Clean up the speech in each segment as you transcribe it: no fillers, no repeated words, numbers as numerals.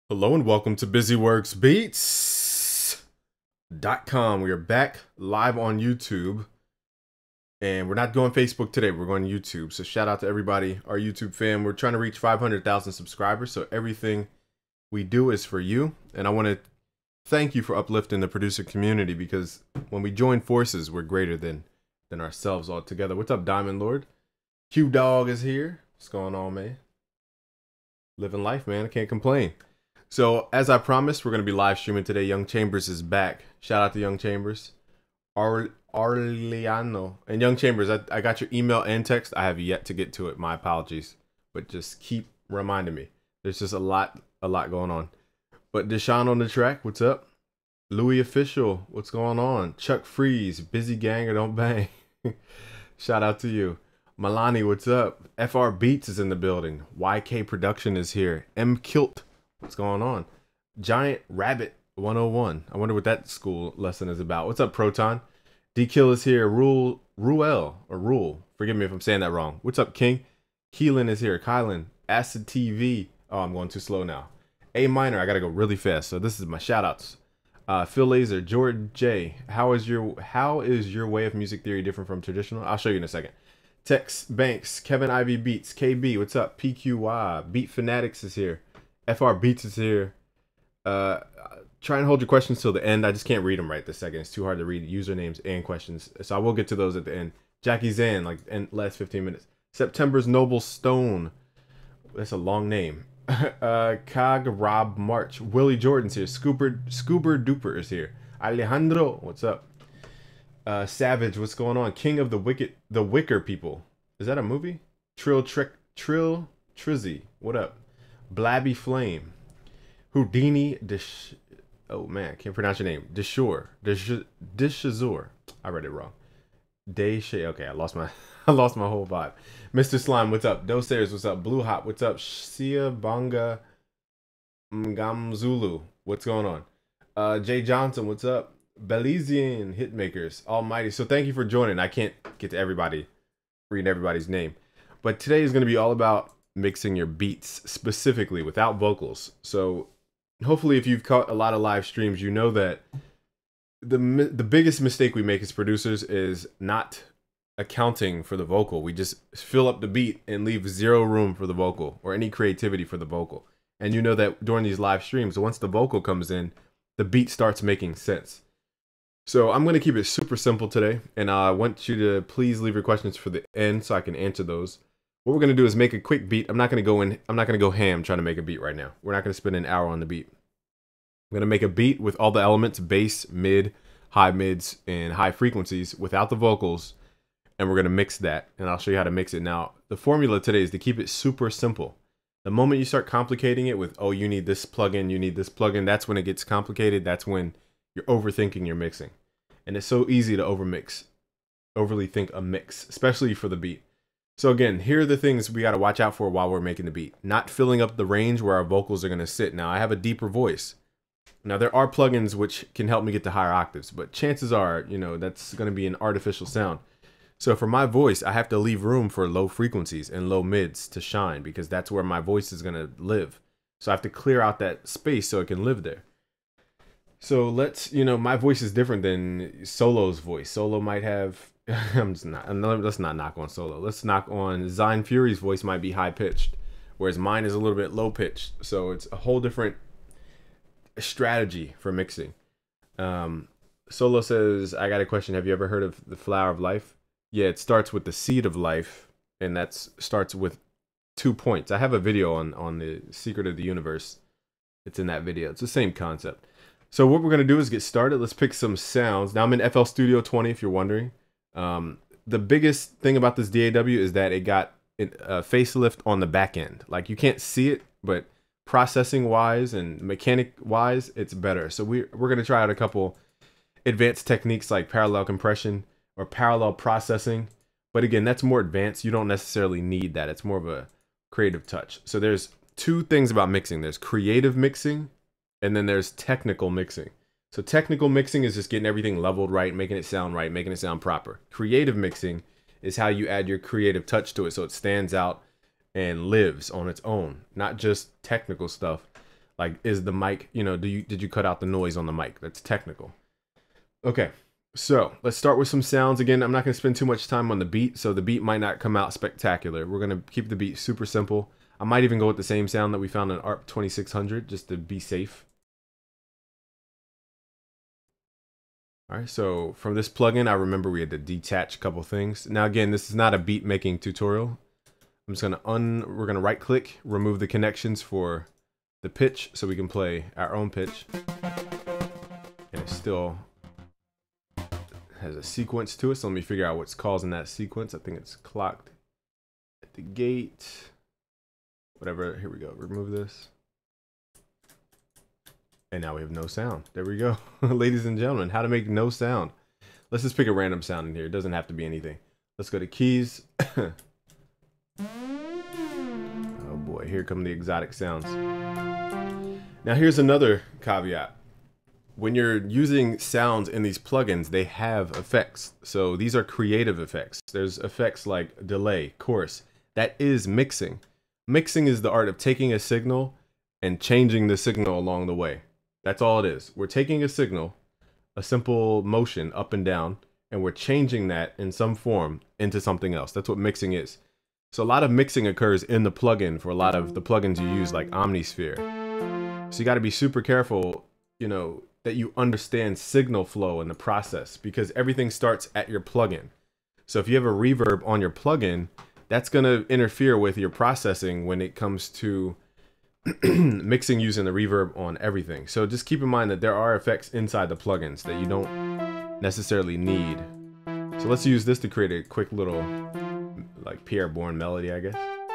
Hello and welcome to BusyWorksBeats.com. We are back live on YouTube, and we're not going Facebook today. We're going YouTube. So shout out to everybody, our YouTube fam. We're trying to reach 500,000 subscribers, so everything we do is for you. And I want to thank you for uplifting the producer community, because when we join forces, we're greater than ourselves all together. What's up, Diamond Lord? Q Dog is here. What's going on, man? Living life, man. I can't complain. So, as I promised, we're going to be live streaming today. Young Chambers is back. Shout out to Young Chambers. Arliano. And Young Chambers, I got your email and text. I have yet to get to it. My apologies. But just keep reminding me. There's just a lot going on. But Deshaun on the track, what's up? Louis Official, what's going on? Chuck Freeze, Busy Gang or Don't Bang. Shout out to you. Milani, what's up? FR Beats is in the building. YK Production is here. M Kilt. What's going on? Giant Rabbit 101. I wonder what that school lesson is about. What's up, Proton? D-Kill is here. Rule. Forgive me if I'm saying that wrong. What's up, King? Keelan is here. Kylan. Acid TV. Oh, I'm going too slow now. A Minor. I got to go really fast. So this is my shout outs. Phil Laser. Jordan J. How is your way of music theory different from traditional? I'll show you in a second. Tex Banks. Kevin Ivy Beats. KB. What's up? PQY. Beat Fanatics is here. FR Beats is here. Try and hold your questions till the end. I just can't read them right this second. It's too hard to read usernames and questions. So I will get to those at the end. Jackie Zan, like in last 15 minutes. September's Noble Stone. That's a long name. Cog Rob March. Willie Jordan's here. Scoober Duper is here. Alejandro, what's up? Savage, what's going on? King of the Wicker People. Is that a movie? Trill Trizzy, what up? Blabby Flame, Houdini, oh man, I can't pronounce your name. Dishazur. I read it wrong. Okay, I lost my whole vibe. Mr. Slime, what's up? Dostairs, what's up? Blue Hot, what's up? Sia Banga Mgamzulu, what's going on? Jay Johnson, what's up? Belizean Hitmakers, Almighty. So thank you for joining. I can't get to read everybody's name, but today is going to be all about mixing your beats specifically without vocals. So hopefully if you've caught a lot of live streams, you know that the biggest mistake we make as producers is not accounting for the vocal. We just fill up the beat and leave zero room for the vocal or any creativity for the vocal. And you know that during these live streams, once the vocal comes in, the beat starts making sense. So I'm going to keep it super simple today, and I want you to please leave your questions for the end so I can answer those. What we're going to do is make a quick beat. I'm not going to go ham trying to make a beat right now. We're not going to spend an hour on the beat. I'm going to make a beat with all the elements, bass, mid, high mids, and high frequencies without the vocals. And we're going to mix that. And I'll show you how to mix it. Now, the formula today is to keep it super simple. The moment you start complicating it with, oh, you need this plugin, you need this plugin, that's when it gets complicated. That's when you're overthinking your mixing. And it's so easy to overly think a mix, especially for the beat. So again, here are the things we got to watch out for while we're making the beat. Not filling up the range where our vocals are going to sit. Now, I have a deeper voice. Now, there are plugins which can help me get to higher octaves, but chances are, that's going to be an artificial sound. So for my voice, I have to leave room for low frequencies and low mids to shine, because that's where my voice is going to live. So I have to clear out that space so it can live there. So my voice is different than Solo's voice. Solo might have... let's not knock on Solo. Let's knock on Zine Fury's voice might be high pitched, whereas mine is a little bit low pitched. So it's a whole different strategy for mixing. Solo says, I got a question. Have you ever heard of the flower of life? Yeah, it starts with the seed of life, and that starts with 2 points. I have a video on the secret of the universe. It's in that video. It's the same concept. So what we're going to do is get started. Let's pick some sounds. Now I'm in FL Studio 20, if you're wondering. The biggest thing about this DAW is that it got a facelift on the back end. Like, you can't see it, but processing wise and mechanic wise, it's better. So we're going to try out a couple advanced techniques like parallel compression or parallel processing. But again, that's more advanced. You don't necessarily need that. It's more of a creative touch. So there's two things about mixing. There's creative mixing, and then there's technical mixing. So technical mixing is just getting everything leveled right, making it sound right, making it sound proper. Creative mixing is how you add your creative touch to it so it stands out and lives on its own, not just technical stuff Like, is the mic, you know, did you cut out the noise on the mic? That's technical. Okay, so let's start with some sounds. Again, I'm not going to spend too much time on the beat, so the beat might not come out spectacular. We're going to keep the beat super simple. I might even go with the same sound that we found in ARP 2600 just to be safe. All right, so from this plugin, I remember we had to detach a couple things. Now, again, this is not a beat making tutorial. I'm just we're gonna right click, remove the connections for the pitch so we can play our own pitch. And it still has a sequence to it, so let me figure out what's causing that sequence. I think it's clocked at the gate. Whatever, here we go, remove this. And now we have no sound. There we go. Ladies and gentlemen, how to make no sound. Let's just pick a random sound in here. It doesn't have to be anything. Let's go to keys. Oh boy, here come the exotic sounds. Now here's another caveat. When you're using sounds in these plugins, they have effects. So these are creative effects. There's effects like delay, chorus. That is mixing. Mixing is the art of taking a signal and changing the signal along the way. That's all it is. We're taking a signal, a simple motion up and down, and we're changing that in some form into something else. That's what mixing is. So a lot of mixing occurs in the plugin for a lot of the plugins you use, like Omnisphere. So you got to be super careful, you know, that you understand signal flow in the process, because everything starts at your plugin. So if you have a reverb on your plugin, that's going to interfere with your processing when it comes to mixing using the reverb on everything. So just keep in mind that there are effects inside the plugins that you don't necessarily need. So let's use this to create a quick little like Pierre Bourne melody, I guess.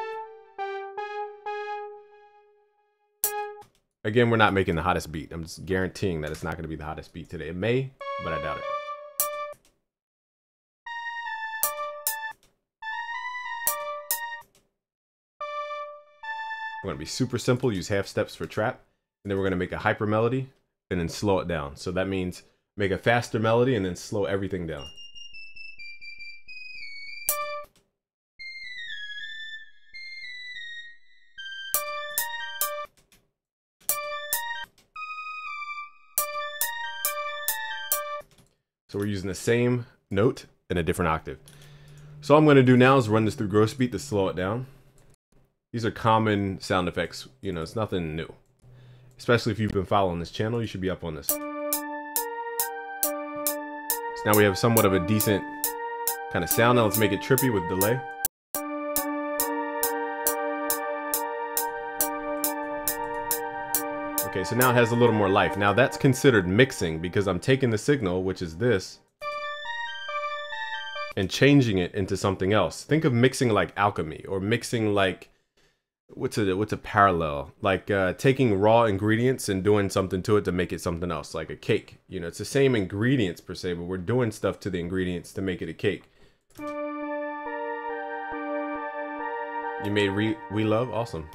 Again, we're not making the hottest beat. I'm just guaranteeing that it's not going to be the hottest beat today. It may, but I doubt it. We're going to be super simple, use half steps for trap, and then we're going to make a hyper melody and then slow it down. So that means make a faster melody and then slow everything down. So we're using the same note in a different octave. So all I'm going to do now is run this through Grossbeat to slow it down. These are common sound effects, you know, it's nothing new. Especially if you've been following this channel, you should be up on this. So now we have somewhat of a decent kind of sound. Now let's make it trippy with delay. Okay, so now it has a little more life. Now that's considered mixing because I'm taking the signal, which is this, and changing it into something else. Think of mixing like alchemy, or mixing like what's a parallel, like taking raw ingredients and doing something to it to make it something else, like a cake. You know, it's the same ingredients per se, but we're doing stuff to the ingredients to make it a cake. You made We Love? Awesome.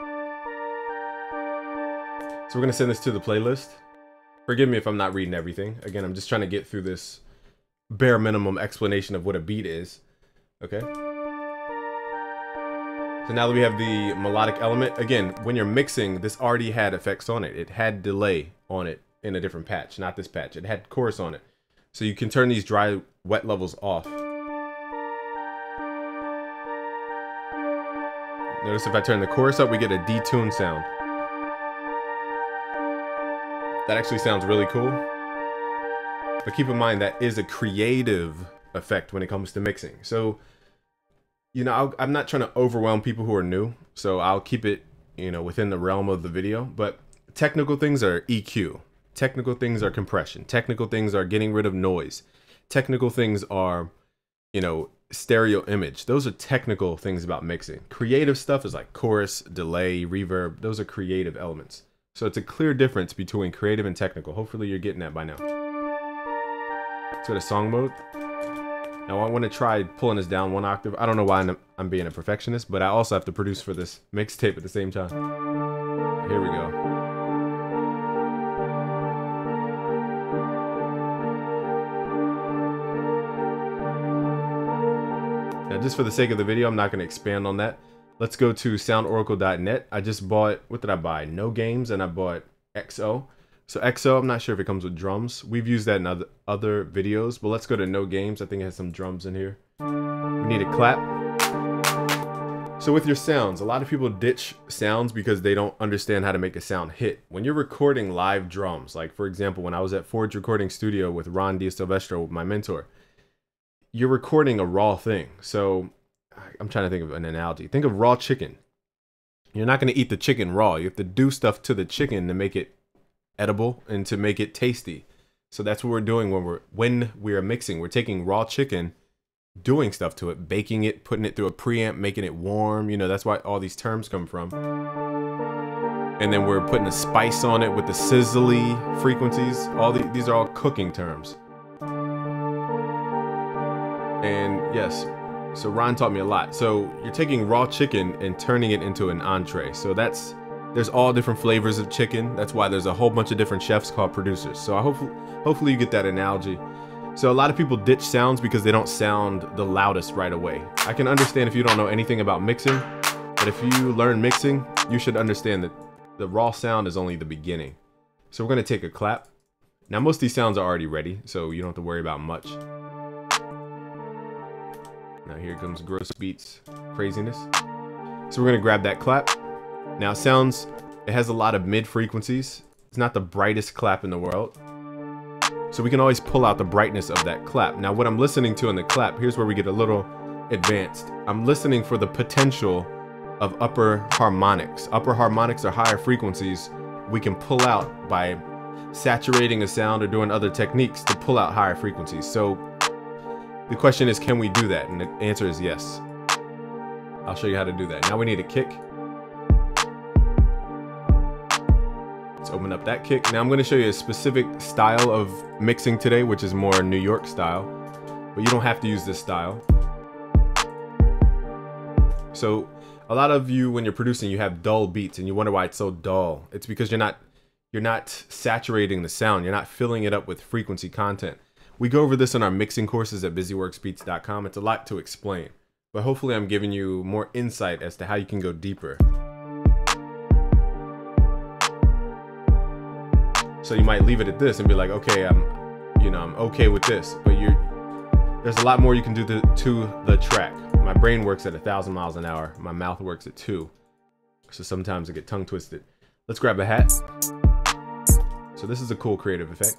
So we're gonna send this to the playlist. Forgive me if I'm not reading everything. Again, I'm just trying to get through this bare minimum explanation of what a beat is. Okay. So now that we have the melodic element, again, when you're mixing, this already had effects on it. It had delay on it in a different patch, not this patch. It had chorus on it. So you can turn these dry, wet levels off. Notice if I turn the chorus up, we get a detuned sound. That actually sounds really cool. But keep in mind, that is a creative effect when it comes to mixing. So, you know, I'm not trying to overwhelm people who are new, so I'll keep it, you know, within the realm of the video. But technical things are EQ. Technical things are compression. Technical things are getting rid of noise. Technical things are, you know, stereo image. Those are technical things about mixing. Creative stuff is like chorus, delay, reverb. Those are creative elements. So it's a clear difference between creative and technical. Hopefully you're getting that by now. Let's go to song mode. Now I want to try pulling this down one octave. I don't know why I'm being a perfectionist, but I also have to produce for this mixtape at the same time. Here we go. Now just for the sake of the video, I'm not going to expand on that. let's go to soundoracle.net. I just bought, what did I buy? No Games, and I bought XO. So XO, I'm not sure if it comes with drums. We've used that in other videos, but let's go to No Games. I think it has some drums in here. We need a clap. So with your sounds, a lot of people ditch sounds because they don't understand how to make a sound hit. When you're recording live drums, like for example, when I was at Forge Recording Studio with Ron DiSilvestro, my mentor, you're recording a raw thing. So I'm trying to think of an analogy. Think of raw chicken. You're not going to eat the chicken raw. You have to do stuff to the chicken to make it edible and to make it tasty. So that's what we're doing when we are mixing. We're taking raw chicken, doing stuff to it, baking it, putting it through a preamp, making it warm. You know, that's why all these terms come from. And then we're putting a spice on it with the sizzly frequencies. These are all cooking terms. And yes, so Ron taught me a lot. So you're taking raw chicken and turning it into an entree. So there's all different flavors of chicken. That's why there's a whole bunch of different chefs called producers. So hopefully you get that analogy. So a lot of people ditch sounds because they don't sound the loudest right away. I can understand if you don't know anything about mixing, but if you learn mixing, you should understand that the raw sound is only the beginning. So we're gonna take a clap. Now most of these sounds are already ready, so you don't have to worry about much. Now here comes Gross Beats craziness. So we're gonna grab that clap. Now it has a lot of mid frequencies. It's not the brightest clap in the world. So we can always pull out the brightness of that clap. Now what I'm listening to in the clap, here's where we get a little advanced. I'm listening for the potential of upper harmonics. Upper harmonics are higher frequencies we can pull out by saturating a sound or doing other techniques to pull out higher frequencies. So the question is, can we do that? And the answer is yes. I'll show you how to do that. Now we need a kick. Let's open up that kick. Now I'm going to show you a specific style of mixing today, which is more New York style, but you don't have to use this style. So a lot of you, when you're producing, you have dull beats and you wonder why it's so dull. It's because you're not saturating the sound. You're not filling it up with frequency content. We go over this in our mixing courses at busyworksbeats.com. It's a lot to explain, but hopefully I'm giving you more insight as to how you can go deeper. So you might leave it at this and be like, okay, I'm okay with this, but there's a lot more you can do to the track. My brain works at 1,000 miles an hour. My mouth works at 2. So sometimes I get tongue twisted. Let's grab a hat. So this is a cool creative effect.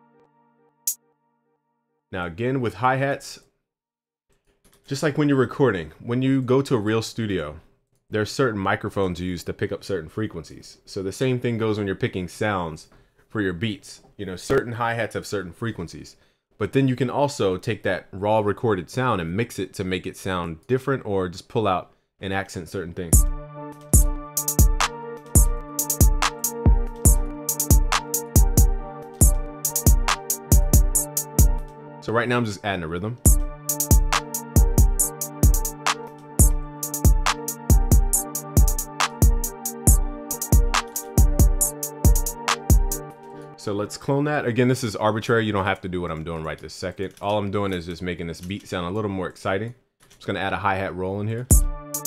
Now again, with hi-hats, just like when you're recording, when you go to a real studio, there are certain microphones you use to pick up certain frequencies. So the same thing goes when you're picking sounds for your beats. You know, certain hi-hats have certain frequencies, but then you can also take that raw recorded sound and mix it to make it sound different, or just pull out and accent certain things. So right now I'm just adding a rhythm. So let's clone that. Again, this is arbitrary. You don't have to do what I'm doing right this second. All I'm doing is just making this beat sound a little more exciting. I'm just gonna add a hi-hat roll in here.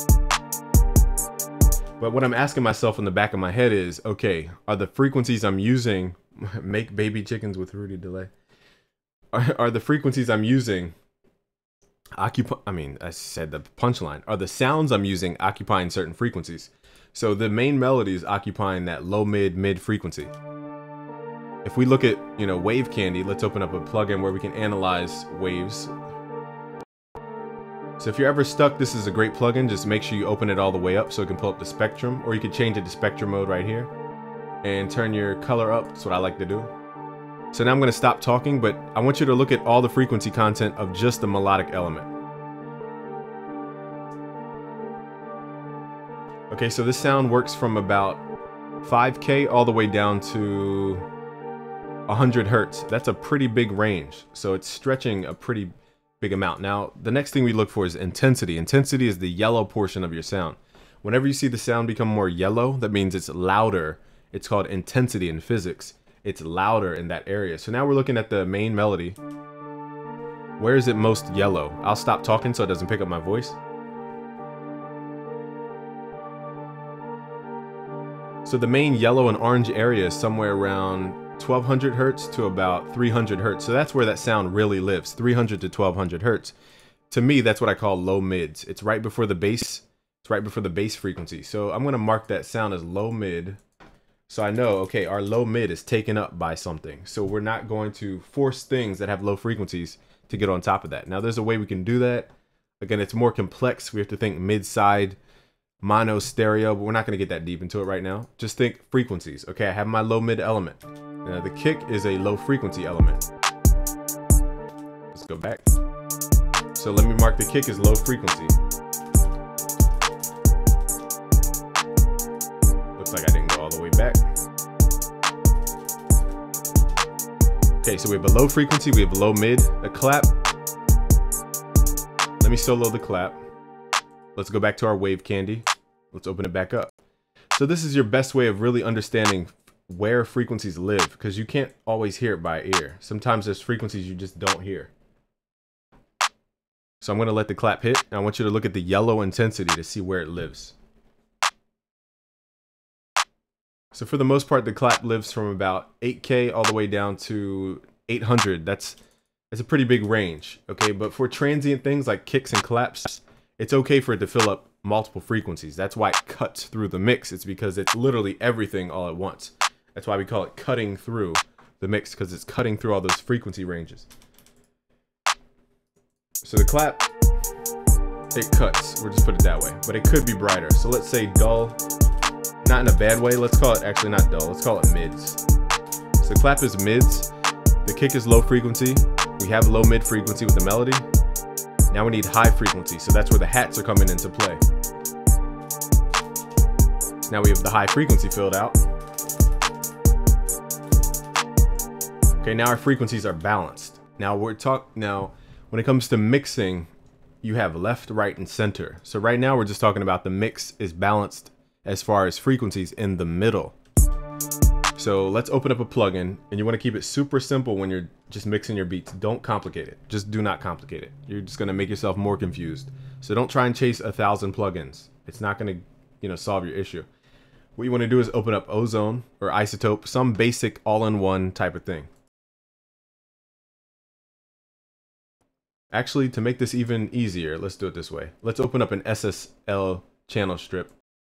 But what I'm asking myself in the back of my head is, okay, are the frequencies I'm using, make baby chickens with Rudy Delay, are the frequencies I'm using I said the punchline. Are the sounds I'm using occupying certain frequencies? So the main melody is occupying that low mid frequency. If we look at, Wave Candy, let's open up a plugin where we can analyze waves. So if you're ever stuck, this is a great plugin. Just make sure you open it all the way up so it can pull up the spectrum, or you can change it to spectrum mode right here and turn your color up. That's what I like to do. So now I'm going to stop talking, but I want you to look at all the frequency content of just the melodic element. Okay, so this sound works from about 5K all the way down to 100 Hertz. That's a pretty big range. So it's stretching a pretty big amount. Now, the next thing we look for is intensity. Intensity is the yellow portion of your sound. Whenever you see the sound become more yellow, that means it's louder. It's called intensity in physics. It's louder in that area. So now we're looking at the main melody. Where is it most yellow? I'll stop talking so it doesn't pick up my voice. So the main yellow and orange area is somewhere around 1200 hertz to about 300 hertz. So that's where that sound really lives, 300 to 1200 hertz. To me, that's what I call low mids. It's right before the bass. It's right before the bass frequency. So I'm going to mark that sound as low mid. So I know, okay, our low mid is taken up by something. So we're not going to force things that have low frequencies to get on top of that. Now there's a way we can do that. Again, it's more complex. We have to think mid-side, mono, stereo, but we're not going to get that deep into it right now. Just think frequencies. Okay, I have my low mid element. Now the kick is a low frequency element. Let's go back. So let me mark the kick as low frequency. Looks like I didn't go all the way back. Okay, so we have a low frequency, we have a low mid, a clap. Let me solo the clap. Let's go back to our wave candy. Let's open it back up. So this is your best way of really understanding where frequencies live, because you can't always hear it by ear. Sometimes there's frequencies you just don't hear. So I'm going to let the clap hit. And I want you to look at the yellow intensity to see where it lives. So for the most part, the clap lives from about 8K all the way down to 800. That's a pretty big range, okay? But for transient things like kicks and claps, it's okay for it to fill up multiple frequencies. That's why it cuts through the mix. It's because it's literally everything all at once. That's why we call it cutting through the mix, because it's cutting through all those frequency ranges. So the clap, it cuts. We'll just put it that way. But it could be brighter. So let's say dull. Not in a bad way. Let's call it, actually not dull. Let's call it mids. So the clap is mids. The kick is low frequency. We have low mid frequency with the melody. Now we need high frequency. So that's where the hats are coming into play. Now we have the high frequency filled out. Okay, now our frequencies are balanced. Now when it comes to mixing, you have left, right, and center. So right now we're just talking about the mix is balanced as far as frequencies in the middle. So let's open up a plugin, and you want to keep it super simple when you're just mixing your beats. Don't complicate it. Just do not complicate it. You're just going to make yourself more confused. So don't try and chase 1,000 plugins. It's not going to, solve your issue. What you want to do is open up Ozone or Isotope, some basic all-in-one type of thing. Actually, to make this even easier, let's do it this way. Let's open up an SSL channel strip.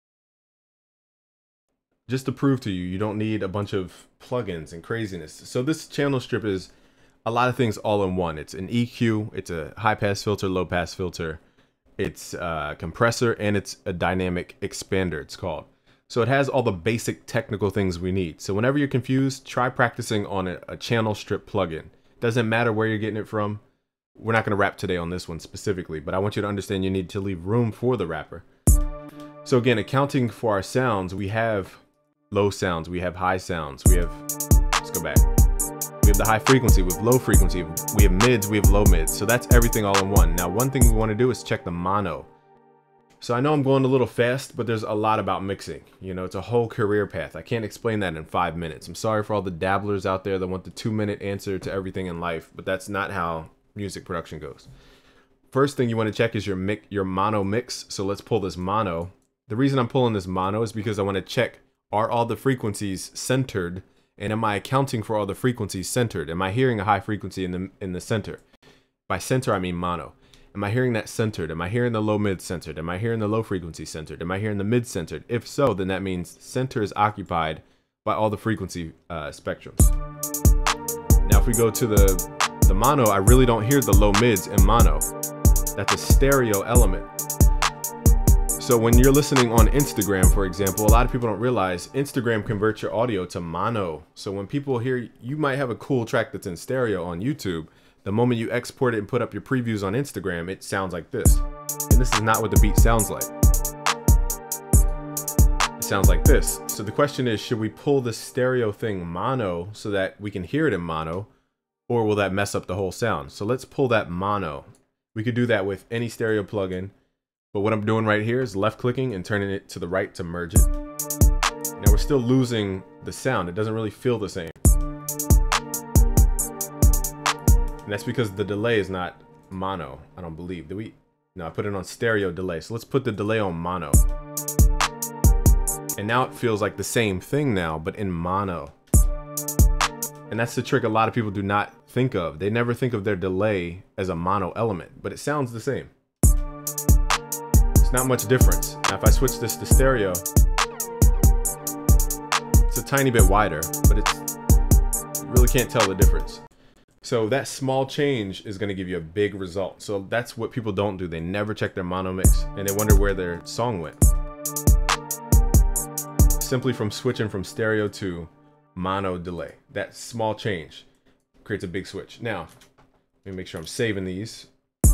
Just to prove to you, you don't need a bunch of plugins and craziness. So this channel strip is a lot of things all in one. It's an EQ, it's a high pass filter, low pass filter, it's a compressor, and it's a dynamic expander, it's called. So it has all the basic technical things we need. So whenever you're confused, try practicing on a channel strip plugin. Doesn't matter where you're getting it from. We're not going to rap today on this one specifically, but I want you to understand you need to leave room for the rapper. So again, accounting for our sounds, we have low sounds, we have high sounds, we have, let's go back. We have the high frequency, we have low frequency, we have mids, we have low mids. So that's everything all in one. Now, one thing we want to do is check the mono. So I know I'm going a little fast, but there's a lot about mixing. It's a whole career path. I can't explain that in 5 minutes. I'm sorry for all the dabblers out there that want the 2-minute answer to everything in life, but that's not how music production goes. First thing you want to check is your mono mix. So let's pull this mono. The reason I'm pulling this mono is because I want to check, are all the frequencies centered, and am I accounting for all the frequencies centered? Am I hearing a high frequency in the center? By center I mean mono. Am I hearing that centered? Am I hearing the low mid centered? Am I hearing the low frequency centered? Am I hearing the mid centered? If so, then that means center is occupied by all the frequency spectrums. Now if we go to the mono, I really don't hear the low mids in mono. That's a stereo element. So when you're listening on Instagram, for example, a lot of people don't realize Instagram converts your audio to mono. So when people hear, you might have a cool track that's in stereo on YouTube. The moment you export it and put up your previews on Instagram, it sounds like this. And this is not what the beat sounds like. It sounds like this. So the question is, should we pull the stereo thing mono so that we can hear it in mono? Or will that mess up the whole sound? So let's pull that mono. We could do that with any stereo plugin. But what I'm doing right here is left clicking and turning it to the right to merge it. Now we're still losing the sound. It doesn't really feel the same. And that's because the delay is not mono, I don't believe. No, I put it on stereo delay. So let's put the delay on mono. And now it feels like the same thing now, but in mono. And that's the trick a lot of people do not think of. They never think of their delay as a mono element, but it sounds the same. It's not much difference. Now if I switch this to stereo, it's a tiny bit wider, but you really can't tell the difference. So that small change is going to give you a big result. So that's what people don't do. They never check their mono mix and they wonder where their song went. Simply from switching from stereo to mono delay. That small change creates a big switch. Now, let me make sure I'm saving these.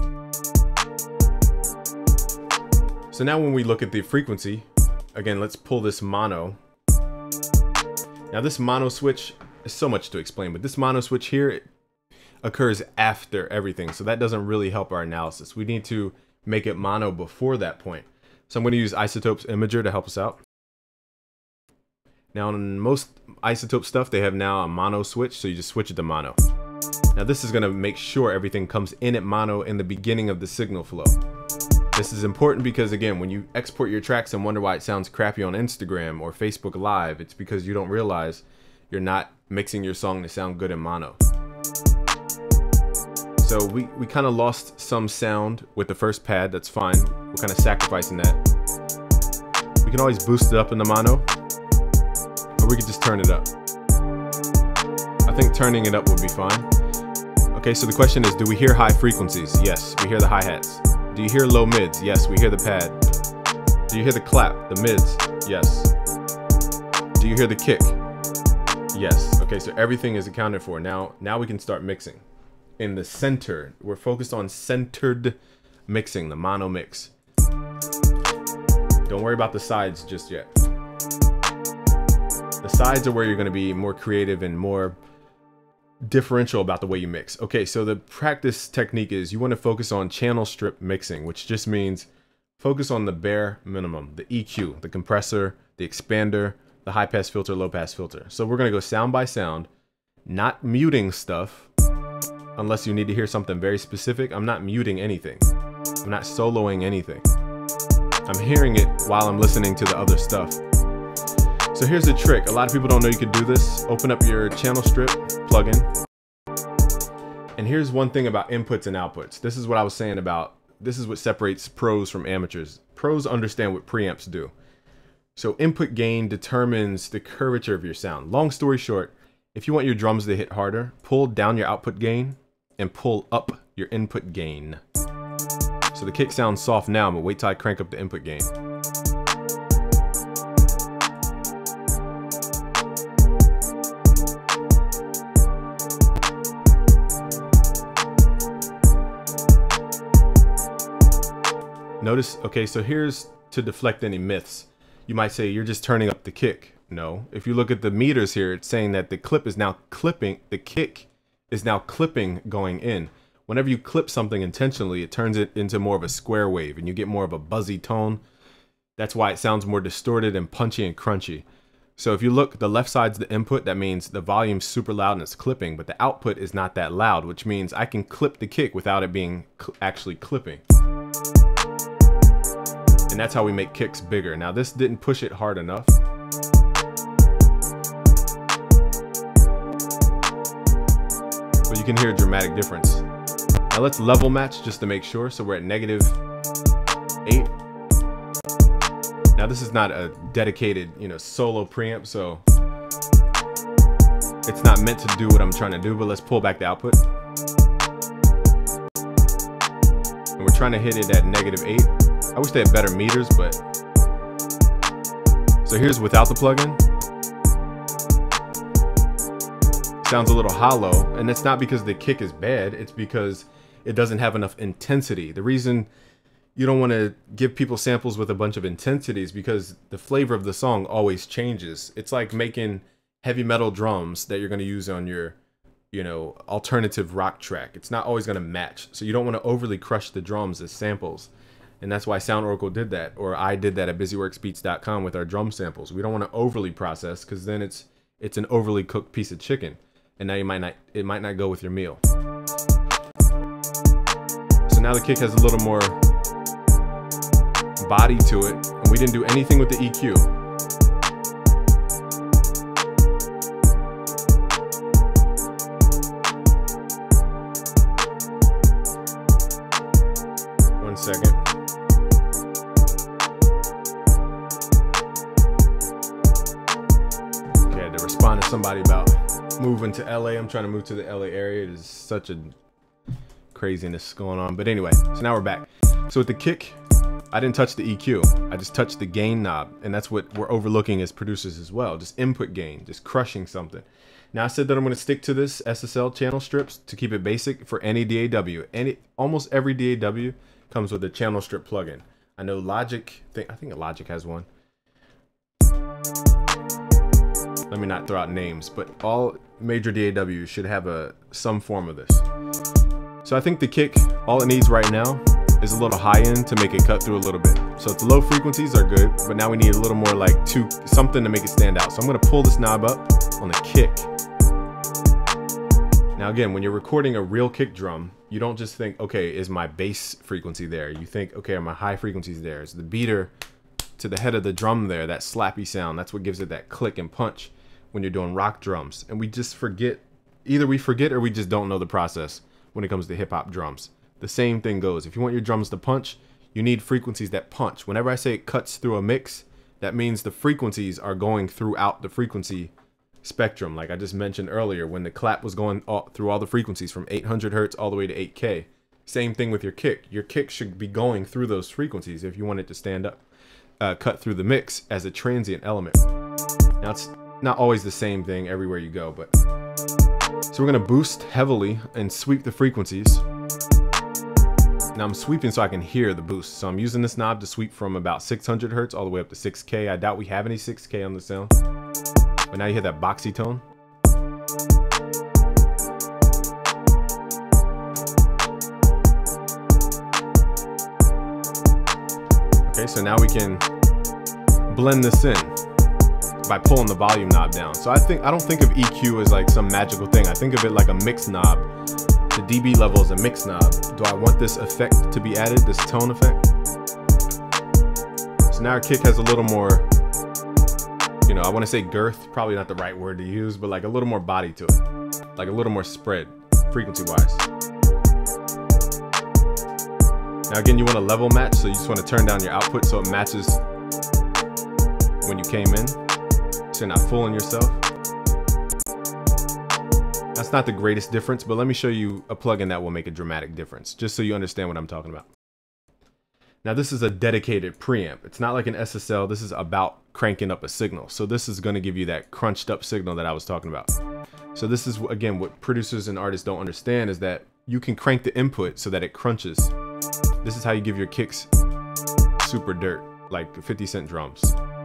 So now when we look at the frequency, again, let's pull this mono. Now this mono switch is so much to explain, but this mono switch here, it occurs after everything. So that doesn't really help our analysis. We need to make it mono before that point. So I'm going to use iZotope's Imager to help us out. Now in most iZotope stuff, they have now a mono switch, so you just switch it to mono. Now this is going to make sure everything comes in at mono in the beginning of the signal flow. This is important because again, when you export your tracks and wonder why it sounds crappy on Instagram or Facebook Live, it's because you don't realize you're not mixing your song to sound good in mono. So we kind of lost some sound with the first pad, that's fine. We're kind of sacrificing that. We can always boost it up in the mono, or we could just turn it up. I think turning it up would be fine. Okay, so the question is, do we hear high frequencies? Yes, we hear the hi-hats. Do you hear low mids? Yes, we hear the pad. Do you hear the clap, the mids? Yes. Do you hear the kick? Yes. Okay, so everything is accounted for. Now we can start mixing. In the center, we're focused on centered mixing, the mono mix. Don't worry about the sides just yet. The sides are where you're going to be more creative and more differential about the way you mix. Okay, so the practice technique is you want to focus on channel strip mixing, which just means focus on the bare minimum, the EQ, the compressor, the expander, the high pass filter, low pass filter. So we're going to go sound by sound, not muting stuff unless you need to hear something very specific. I'm not muting anything. I'm not soloing anything. I'm hearing it while I'm listening to the other stuff. So here's the trick. A lot of people don't know you can do this. Open up your channel strip plugin. And here's one thing about inputs and outputs. This is what I was saying about, this is what separates pros from amateurs. Pros understand what preamps do. So input gain determines the curvature of your sound. Long story short, if you want your drums to hit harder, pull down your output gain and pull up your input gain. So the kick sounds soft now, but wait till I crank up the input gain. Notice, okay, so here's to deflect any myths. You might say you're just turning up the kick. No, if you look at the meters here, it's saying that the clip is now clipping, the kick is now clipping going in. Whenever you clip something intentionally, it turns it into more of a square wave and you get more of a buzzy tone. That's why it sounds more distorted and punchy and crunchy. So if you look, the left side's the input. That means the volume's super loud and it's clipping, but the output is not that loud, which means I can clip the kick without it being actually clipping. And that's how we make kicks bigger. Now this didn't push it hard enough. But you can hear a dramatic difference. Now let's level match just to make sure. So we're at -8. Now this is not a dedicated, solo preamp, so it's not meant to do what I'm trying to do, but let's pull back the output. And we're trying to hit it at -8. I wish they had better meters, but... So here's without the plugin. Sounds a little hollow, and it's not because the kick is bad, it's because it doesn't have enough intensity. The reason you don't want to give people samples with a bunch of intensity is because the flavor of the song always changes. It's like making heavy metal drums that you're going to use on your, alternative rock track. It's not always going to match. So you don't want to overly crush the drums as samples. And that's why Sound Oracle did that, or I did that at busyworksbeats.com with our drum samples. We don't want to overly process because then it's an overly cooked piece of chicken, and now it might not go with your meal. So now the kick has a little more body to it, and we didn't do anything with the EQ. second. Okay, I had to respond to somebody about moving to LA. I'm trying to move to the LA area. There's such a craziness going on. But anyway, so now we're back. So with the kick, I didn't touch the EQ. I just touched the gain knob. And that's what we're overlooking as producers as well. Just input gain, just crushing something. Now I said that I'm going to stick to this SSL channel strips to keep it basic for any DAW. Almost every DAW comes with a channel strip plugin. I know Logic, I think Logic has one. Let me not throw out names, but all major DAWs should have some form of this. So I think the kick, all it needs right now is a little high end to make it cut through a little bit. So the low frequencies are good, but now we need a little more like something to make it stand out. So I'm going to pull this knob up on the kick. Now again, when you're recording a real kick drum, you don't just think, okay, is my bass frequency there? You think, okay, are my high frequencies there? Is the beater to the head of the drum there, that slappy sound? That's what gives it that click and punch when you're doing rock drums. And we just forget, either we forget or we just don't know the process when it comes to hip hop drums. The same thing goes. If you want your drums to punch, you need frequencies that punch. Whenever I say it cuts through a mix, that means the frequencies are going throughout the frequency spectrum. Like I just mentioned earlier, when the clap was going through all the frequencies from 800 hertz all the way to 8K. Same thing with your kick. Your kick should be going through those frequencies if you want it to stand up, cut through the mix as a transient element. Now it's not always the same thing everywhere you go, but so we're gonna boost heavily and sweep the frequencies. Now I'm sweeping so I can hear the boost. So I'm using this knob to sweep from about 600 hertz all the way up to 6K. I doubt we have any 6K on the sound. But now you hear that boxy tone. Okay, so now we can blend this in by pulling the volume knob down. So I don't think of EQ as like some magical thing. I think of it like a mix knob. The dB level is a mix knob. Do I want this effect to be added, this tone effect? So now our kick has a little more, you know, I want to say girth, probably not the right word to use, but like a little more body to it. Like a little more spread, frequency-wise. Now again, you want a level match, so you just want to turn down your output so it matches when you came in, so you're not fooling yourself. That's not the greatest difference, but let me show you a plugin that will make a dramatic difference, just so you understand what I'm talking about. Now this is a dedicated preamp. It's not like an SSL. This is about cranking up a signal. So this is going to give you that crunched up signal that I was talking about. So this is, again, what producers and artists don't understand is that you can crank the input so that it crunches. This is how you give your kicks super dirt, like 50 Cent drums.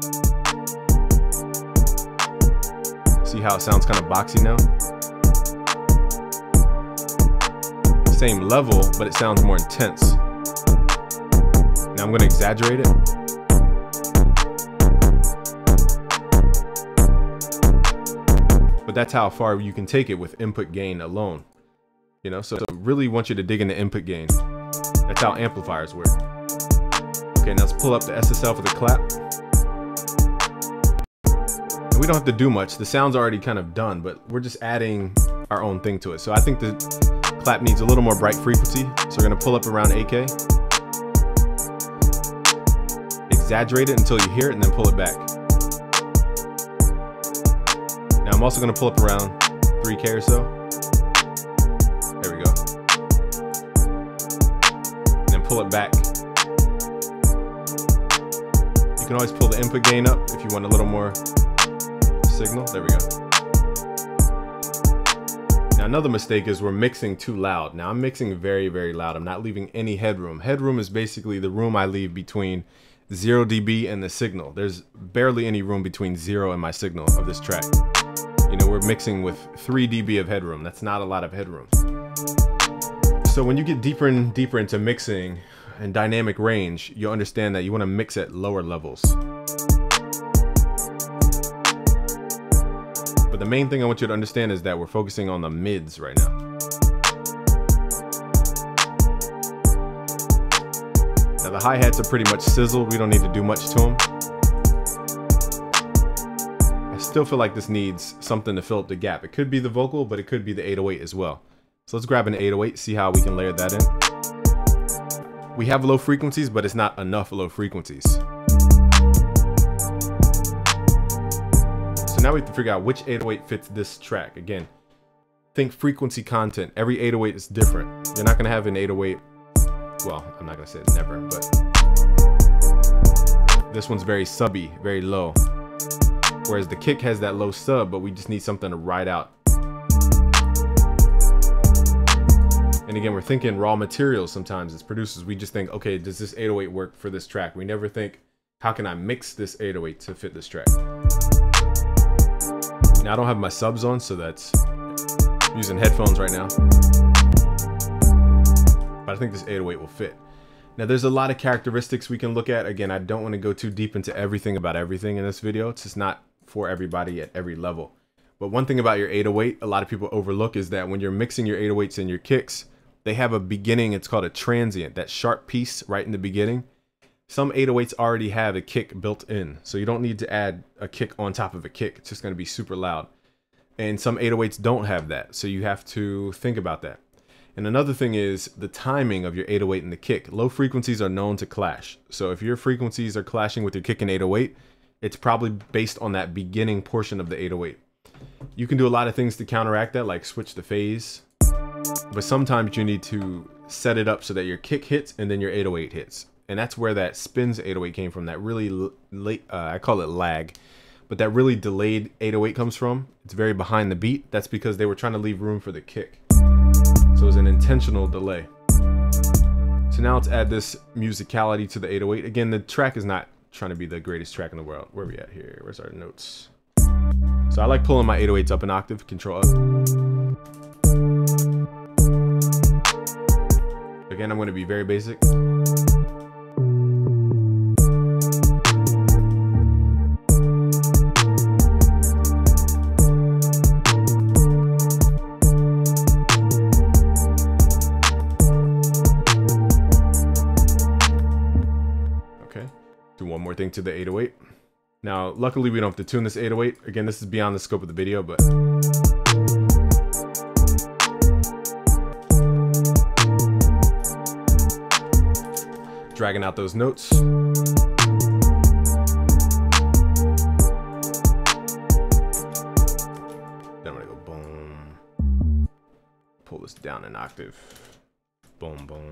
See how it sounds kind of boxy now? Same level, but it sounds more intense. Now I'm going to exaggerate it. But that's how far you can take it with input gain alone. You know, so I really want you to dig into input gain. That's how amplifiers work. Okay, now let's pull up the SSL for the clap. And we don't have to do much. The sound's already kind of done, but we're just adding our own thing to it. So I think the clap needs a little more bright frequency. So we're going to pull up around 8K. Exaggerate it until you hear it and then pull it back. Now I'm also going to pull up around 3K or so. There we go. And then pull it back. You can always pull the input gain up if you want a little more signal. There we go. Now another mistake is we're mixing too loud. Now I'm mixing very, very loud. I'm not leaving any headroom. Headroom is basically the room I leave between 0 dB and the signal. There's barely any room between 0 and my signal of this track. You know, we're mixing with 3 dB of headroom. That's not a lot of headroom. So when you get deeper and deeper into mixing and dynamic range, you'll understand that you want to mix at lower levels. But the main thing I want you to understand is that we're focusing on the mids right now. Now the hi-hats are pretty much sizzled. We don't need to do much to them. I still feel like this needs something to fill up the gap. It could be the vocal, but it could be the 808 as well. So let's grab an 808, see how we can layer that in. we have low frequencies, but it's not enough low frequencies. So now we have to figure out which 808 fits this track. Again, think frequency content. Every 808 is different. You're not gonna have an 808, well, I'm not gonna say it's never, but this one's very subby, very low. Whereas the kick has that low sub, but we just need something to ride out. And again, we're thinking raw materials sometimes as producers. We just think, okay, does this 808 work for this track? We never think, how can I mix this 808 to fit this track? Now I don't have my subs on, so that's using headphones right now. But I think this 808 will fit. Now there's a lot of characteristics we can look at. Again, I don't want to go too deep into everything about everything in this video. It's just not for everybody at every level. But one thing about your 808, a lot of people overlook, is that when you're mixing your 808s and your kicks, they have a beginning, it's called a transient, that sharp piece right in the beginning. Some 808s already have a kick built in, so you don't need to add a kick on top of a kick. It's just going to be super loud. And some 808s don't have that, so you have to think about that. And another thing is the timing of your 808 and the kick. Low frequencies are known to clash. So if your frequencies are clashing with your kick and 808, it's probably based on that beginning portion of the 808. You can do a lot of things to counteract that, like switch the phase. But sometimes you need to set it up so that your kick hits and then your 808 hits. And that's where that spins 808 came from, that really late, I call it lag. But that really delayed 808 comes from. It's very behind the beat. That's because they were trying to leave room for the kick. So it was an intentional delay. So now let's add this musicality to the 808. Again, the track is not trying to be the greatest track in the world. Where are we at here? Where's our notes? So I like pulling my 808s up an octave, control up. Again, I'm going to be very basic. Do one more thing to the 808. Now, luckily we don't have to tune this 808. Again, this is beyond the scope of the video, but dragging out those notes. Then I'm gonna go boom. Pull this down an octave. Boom, boom.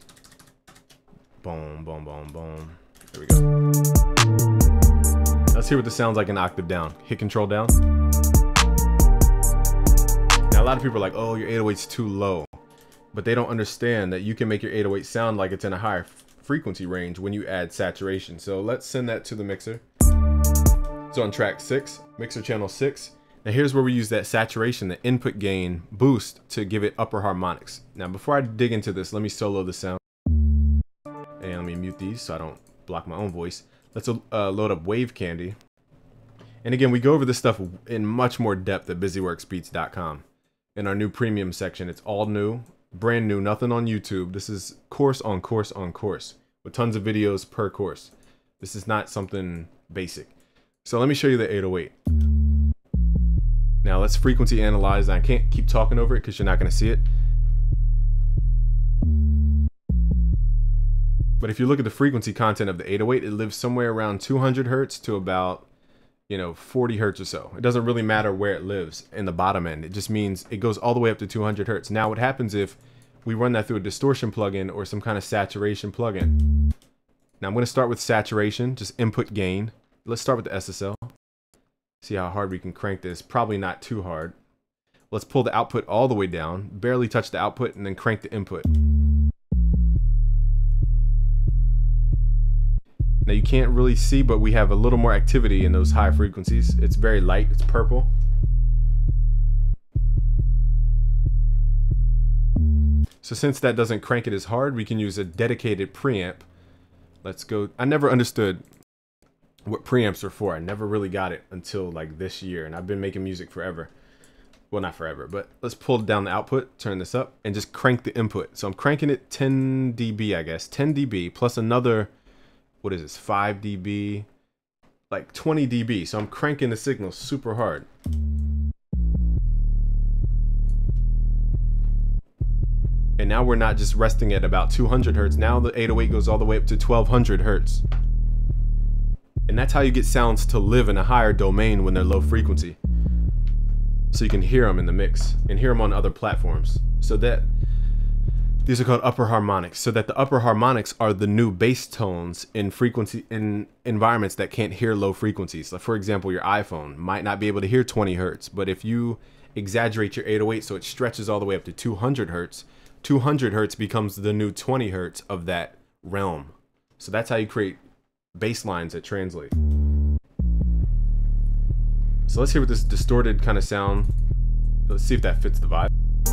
Boom, boom, boom, boom. There we go. Let's hear what this sounds like an octave down. Hit control down. Now a lot of people are like, oh, your 808's too low. But they don't understand that you can make your 808 sound like it's in a higher frequency range when you add saturation. So let's send that to the mixer. So on track 6, mixer channel 6. Now here's where we use that saturation, the input gain boost, to give it upper harmonics. Now before I dig into this, let me solo the sound. And let me mute these so I don't block my own voice. Let's load up Wave Candy. And again, we go over this stuff in much more depth at busyworksbeats.com. In our new premium section, it's all new, brand new, nothing on YouTube. This is course on course on course with tons of videos per course. This is not something basic. So let me show you the 808. Now let's frequency analyze. I can't keep talking over it because you're not going to see it. But if you look at the frequency content of the 808, it lives somewhere around 200 hertz to about, 40 hertz or so. It doesn't really matter where it lives in the bottom end. It just means it goes all the way up to 200 hertz. Now what happens if we run that through a distortion plugin or some kind of saturation plugin? Now I'm going to start with saturation, just input gain. Let's start with the SSL. See how hard we can crank this. Probably not too hard. Let's pull the output all the way down, barely touch the output, and then crank the input. Now you can't really see, but we have a little more activity in those high frequencies. It's very light, it's purple. So since that doesn't crank it as hard, we can use a dedicated preamp. Let's go. I never understood what preamps are for. I never really got it until like this year, and I've been making music forever. Well, not forever, but let's pull down the output, turn this up, and just crank the input. So I'm cranking it 10 dB, I guess. 10 dB plus another, what is this, 5 dB, like 20 dB. So I'm cranking the signal super hard. And And now we're not just resting at about 200 hertz. Now the 808 goes all the way up to 1200 hertz. And that's how you get sounds to live in a higher domain when they're low frequency. So you can hear them in the mix and hear them on other platforms. So that these are called upper harmonics. So that the upper harmonics are the new bass tones in frequency in environments that can't hear low frequencies. Like for example, your iPhone might not be able to hear 20 hertz, but if you exaggerate your 808 so it stretches all the way up to 200 hertz, 200 hertz becomes the new 20 hertz of that realm. So that's how you create bass lines that translate. So let's hear what this distorted kind of sound. Let's see if that fits the vibe.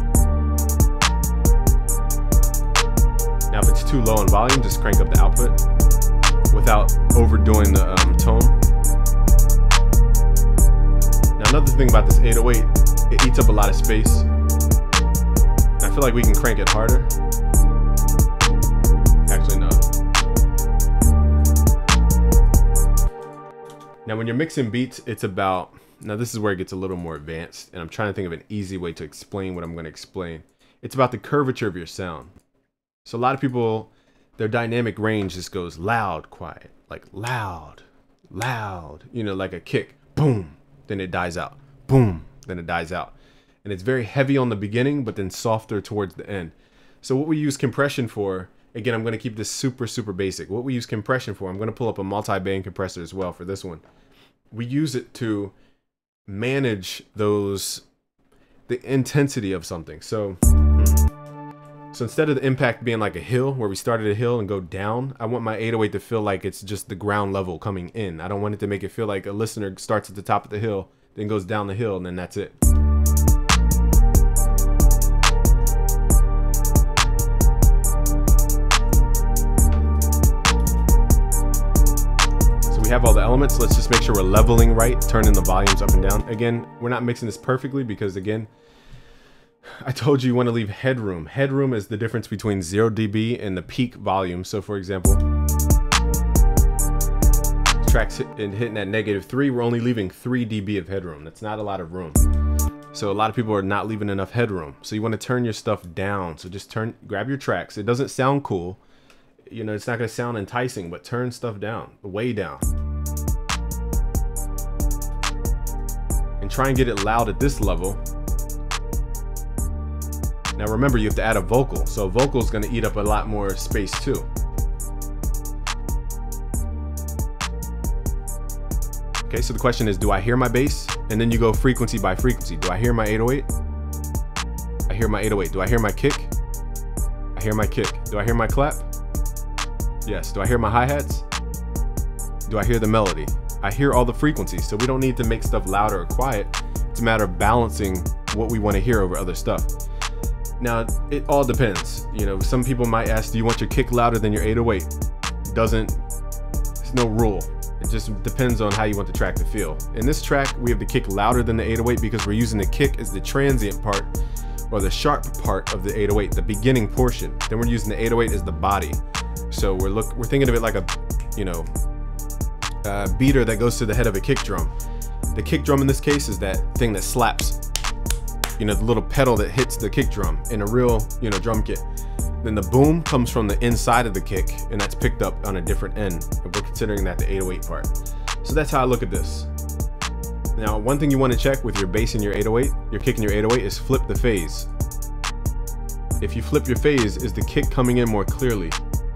Now if it's too low in volume, just crank up the output without overdoing the tone. Now another thing about this 808, it eats up a lot of space. And I feel like we can crank it harder. Actually, no. Now when you're mixing beats, it's about, now this is where it gets a little more advanced, and I'm trying to think of an easy way to explain what I'm going to explain. It's about the curvature of your sound. So a lot of people, their dynamic range just goes loud, quiet, like loud, loud, you know, like a kick, boom, then it dies out, boom, then it dies out. And it's very heavy on the beginning, but then softer towards the end. So what we use compression for, again, I'm going to keep this super, super basic. What we use compression for, I'm going to pull up a multi-band compressor as well for this one. We use it to manage the intensity of something. So instead of the impact being like a hill where we started a hill and go down, I want my 808 to feel like it's just the ground level coming in. I don't want it to make it feel like a listener starts at the top of the hill, then goes down the hill, and then that's it. We have all the elements. Let's just make sure we're leveling right, turning the volumes up and down. Again, we're not mixing this perfectly because, again, I told you want to leave headroom. Headroom is the difference between 0 dB and the peak volume. So for example, tracks hitting at -3, we're only leaving 3 dB of headroom. That's not a lot of room. So a lot of people are not leaving enough headroom. So you want to turn your stuff down. So just grab your tracks. It doesn't sound cool. You know, it's not going to sound enticing, but turn stuff down, way down. And try and get it loud at this level. Now remember, you have to add a vocal. So a vocal is going to eat up a lot more space too. Okay, so the question is, do I hear my bass? And then you go frequency by frequency. Do I hear my 808? I hear my 808. Do I hear my kick? I hear my kick. Do I hear my clap? Yes. Do I hear my hi-hats? Do I hear the melody? I hear all the frequencies, so we don't need to make stuff louder or quiet. It's a matter of balancing what we want to hear over other stuff. Now, it all depends. You know, some people might ask, do you want your kick louder than your 808? There's no rule. It just depends on how you want the track to feel. In this track, we have the kick louder than the 808 because we're using the kick as the transient part or the sharp part of the 808, the beginning portion. Then we're using the 808 as the body. So we're thinking of it like a, you know, beater that goes to the head of a kick drum. The kick drum in this case is that thing that slaps, you know, the little pedal that hits the kick drum in a real, you know, drum kit. Then the boom comes from the inside of the kick, and that's picked up on a different end. And we're considering that the 808 part. So that's how I look at this. Now, one thing you want to check with your bass and your 808, your kick and your 808, is flip the phase. If you flip your phase, is the kick coming in more clearly?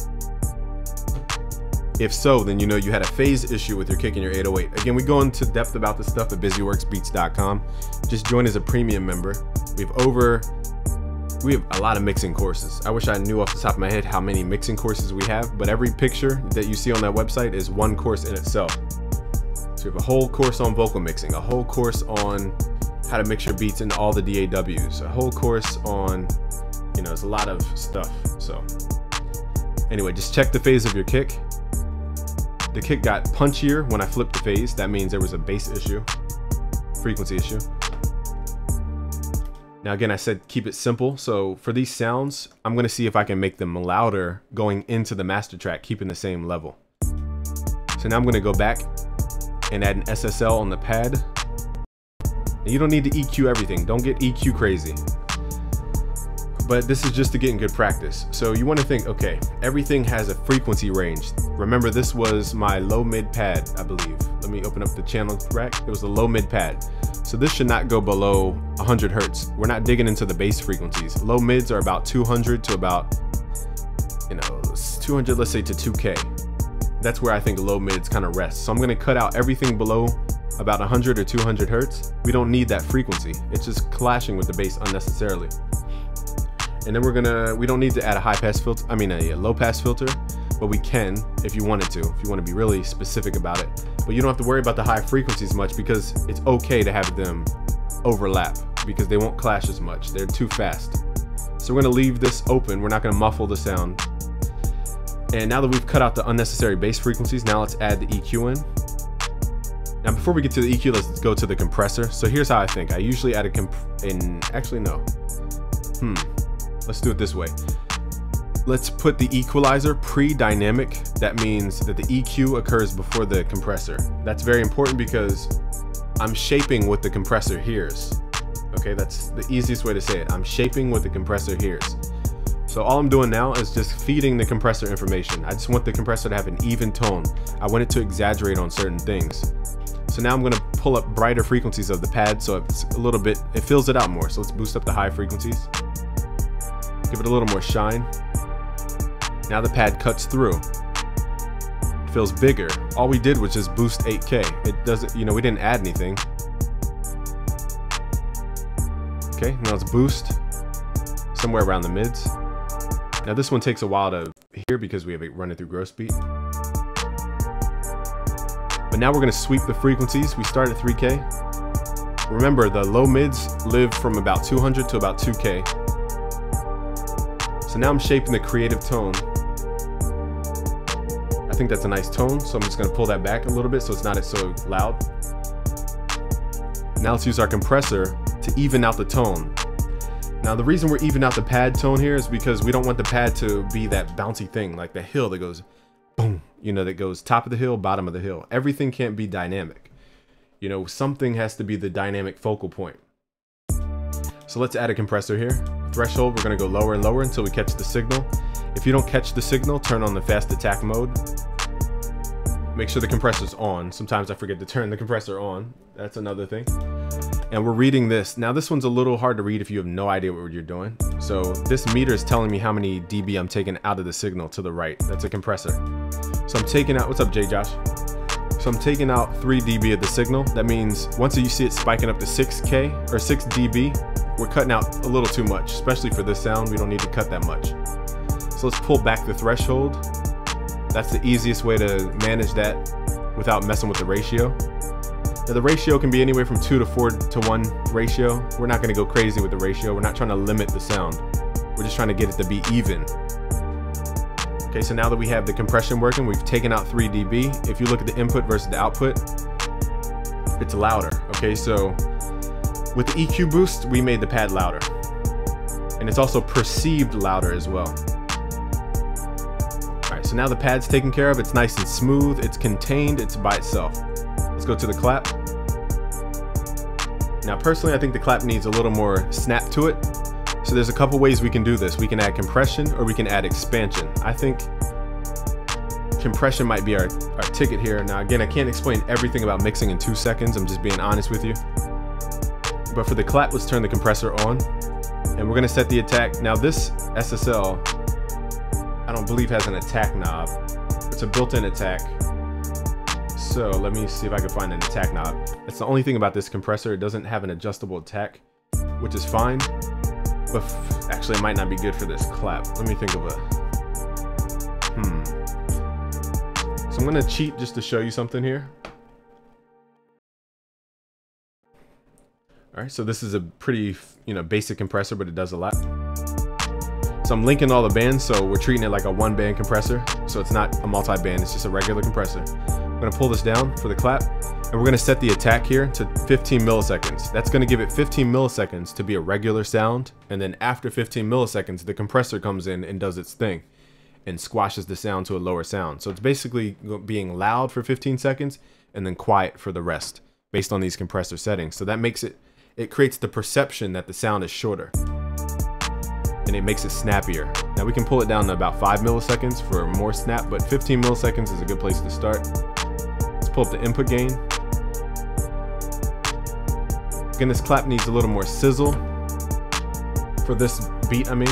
If so, then you know you had a phase issue with your kick and your 808. Again, we go into depth about this stuff at busyworksbeats.com. Just join as a premium member. We have a lot of mixing courses. I wish I knew off the top of my head how many mixing courses we have, but every picture that you see on that website is one course in itself. So we have a whole course on vocal mixing, a whole course on how to mix your beats into all the DAWs, a whole course on, you know, it's a lot of stuff. So anyway, just check the phase of your kick. The kick got punchier when I flipped the phase. That means there was a bass issue, frequency issue. Now again, I said keep it simple. So for these sounds, I'm gonna see if I can make them louder going into the master track, keeping the same level. So now I'm gonna go back and add an SSL on the pad. And you don't need to EQ everything. Don't get EQ crazy. but this is just to get in good practice. So you want to think, okay, everything has a frequency range. Remember, this was my low mid pad, I believe. Let me open up the channel rack. It was the low mid pad. So this should not go below 100 hertz. We're not digging into the bass frequencies. Low mids are about 200 to about, 200, let's say to 2K. That's where I think low mids kind of rest. So I'm going to cut out everything below about 100 or 200 hertz. We don't need that frequency. It's just clashing with the bass unnecessarily. And then we don't need to add a high pass filter, a low pass filter, but we can if you wanted to, if you want to be really specific about it. But you don't have to worry about the high frequencies much, because it's okay to have them overlap because they won't clash as much. They're too fast. So we're going to leave this open. We're not going to muffle the sound. And now that we've cut out the unnecessary bass frequencies, now let's add the EQ in. Now before we get to the EQ, let's go to the compressor. So here's how I think. I usually add let's do it this way. Let's put the equalizer pre-dynamic. That means that the EQ occurs before the compressor. That's very important because I'm shaping what the compressor hears. Okay, that's the easiest way to say it. I'm shaping what the compressor hears. So all I'm doing now is just feeding the compressor information. I just want the compressor to have an even tone. I want it to exaggerate on certain things. So now I'm going to pull up brighter frequencies of the pad so it's a little bit, it fills it out more. So let's boost up the high frequencies. Give it a little more shine. Now the pad cuts through. It feels bigger. All we did was just boost 8K. It doesn't, we didn't add anything. Okay, now let's boost somewhere around the mids. Now this one takes a while to hear because we have it running through gross beat. But now we're going to sweep the frequencies. We start at 3K. Remember, the low mids live from about 200 to about 2K. So now I'm shaping the creative tone. I think that's a nice tone, so I'm just going to pull that back a little bit so it's not so loud. Now let's use our compressor to even out the tone. Now the reason we're even out the pad tone here is because we don't want the pad to be that bouncy thing, like the hill that goes boom, that goes top of the hill, bottom of the hill. Everything can't be dynamic. Something has to be the dynamic focal point. So let's add a compressor here. Threshold, we're going to go lower and lower until we catch the signal. If you don't catch the signal, turn on the fast attack mode. Make sure the compressor's on. Sometimes I forget to turn the compressor on. That's another thing. And we're reading this. Now this one's a little hard to read if you have no idea what you're doing. So this meter is telling me how many dB I'm taking out of the signal to the right. That's a compressor. So I'm taking out, what's up J Josh? So I'm taking out 3 dB of the signal. That means once you see it spiking up to 6K or 6 dB, we're cutting out a little too much, especially for this sound. We don't need to cut that much. So let's pull back the threshold. That's the easiest way to manage that without messing with the ratio. Now the ratio can be anywhere from 2 to 4 to 1 ratio. We're not going to go crazy with the ratio. We're not trying to limit the sound. We're just trying to get it to be even. Okay, so now that we have the compression working, we've taken out 3 dB. If you look at the input versus the output, it's louder. Okay, so with the EQ boost, we made the pad louder. And it's also perceived louder as well. All right, so now the pad's taken care of. It's nice and smooth. It's contained. It's by itself. Let's go to the clap. Now, personally, I think the clap needs a little more snap to it. So there's a couple ways we can do this. We can add compression or we can add expansion. I think compression might be our ticket here. Now, again, I can't explain everything about mixing in 2 seconds. I'm just being honest with you. But for the clap, let's turn the compressor on. And we're going to set the attack. Now, this SSL, I don't believe has an attack knob. It's a built-in attack. So let me see if I can find an attack knob. That's the only thing about this compressor. It doesn't have an adjustable attack, which is fine. But actually, it might not be good for this clap. Let me think of a... So I'm going to cheat just to show you something here. All right, so this is a pretty, basic compressor, but it does a lot. So I'm linking all the bands, so we're treating it like a 1-band compressor. So it's not a multi-band, it's just a regular compressor. I'm gonna pull this down for the clap, and we're gonna set the attack here to 15 milliseconds. That's gonna give it 15 milliseconds to be a regular sound, and then after 15 milliseconds, the compressor comes in and does its thing and squashes the sound to a lower sound. So it's basically being loud for 15 seconds and then quiet for the rest based on these compressor settings. So that makes it creates the perception that the sound is shorter. and it makes it snappier. Now we can pull it down to about 5 milliseconds for more snap, but 15 milliseconds is a good place to start. Let's pull up the input gain. Again, this clap needs a little more sizzle for this beat, I mean.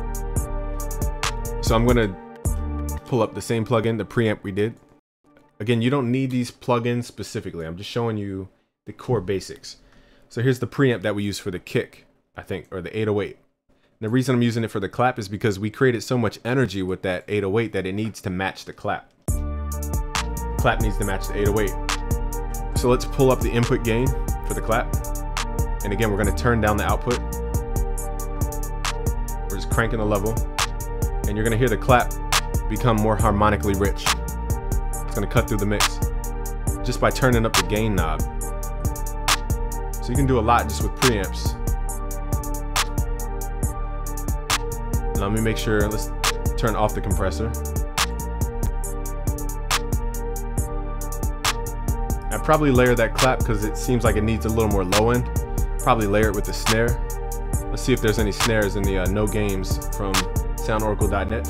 So I'm gonna pull up the same plugin, the preamp we did. Again, you don't need these plugins specifically. I'm just showing you the core basics. So here's the preamp that we use for the kick, I think, or the 808. And the reason I'm using it for the clap is because we created so much energy with that 808 that it needs to match the clap. The clap needs to match the 808. So let's pull up the input gain for the clap. And again, we're gonna turn down the output. We're just cranking the level. And you're gonna hear the clap become more harmonically rich. It's gonna cut through the mix just by turning up the gain knob. So you can do a lot just with preamps. Let me make sure, let's turn off the compressor. I'd probably layer that clap because it seems like it needs a little more low end. Probably layer it with the snare. Let's see if there's any snares in the No Games from soundoracle.net.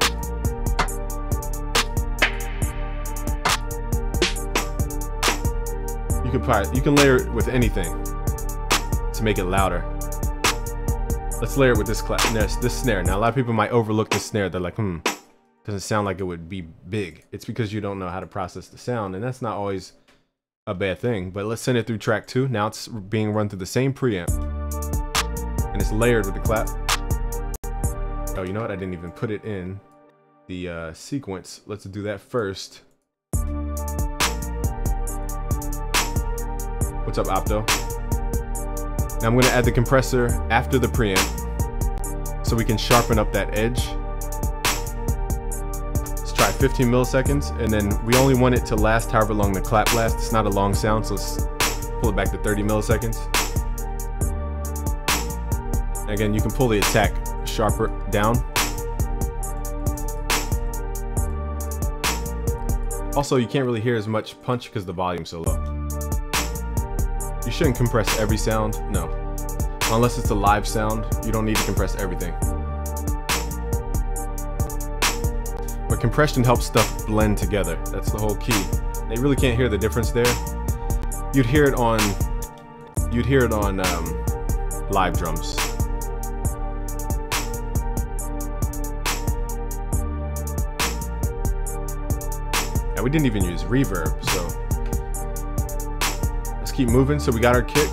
You can layer it with anything to make it louder. Let's layer it with this clap, this snare. Now a lot of people might overlook the snare. They're like, doesn't sound like it would be big. It's because you don't know how to process the sound, and that's not always a bad thing. But let's send it through track 2. Now it's being run through the same preamp, and it's layered with the clap. Oh, you know what? I didn't even put it in the sequence. Let's do that first. What's up, Opto? Now I'm going to add the compressor after the preamp so we can sharpen up that edge. Let's try 15 milliseconds, and then we only want it to last however long the clap lasts. It's not a long sound, so let's pull it back to 30 milliseconds. Again, you can pull the attack sharper down. Also, you can't really hear as much punch because the volume's so low. You shouldn't compress every sound, no. Unless it's a live sound, you don't need to compress everything. But compression helps stuff blend together. That's the whole key. They really can't hear the difference there. You'd hear it on live drums. And we didn't even use reverb, so let's keep moving. So we got our kick.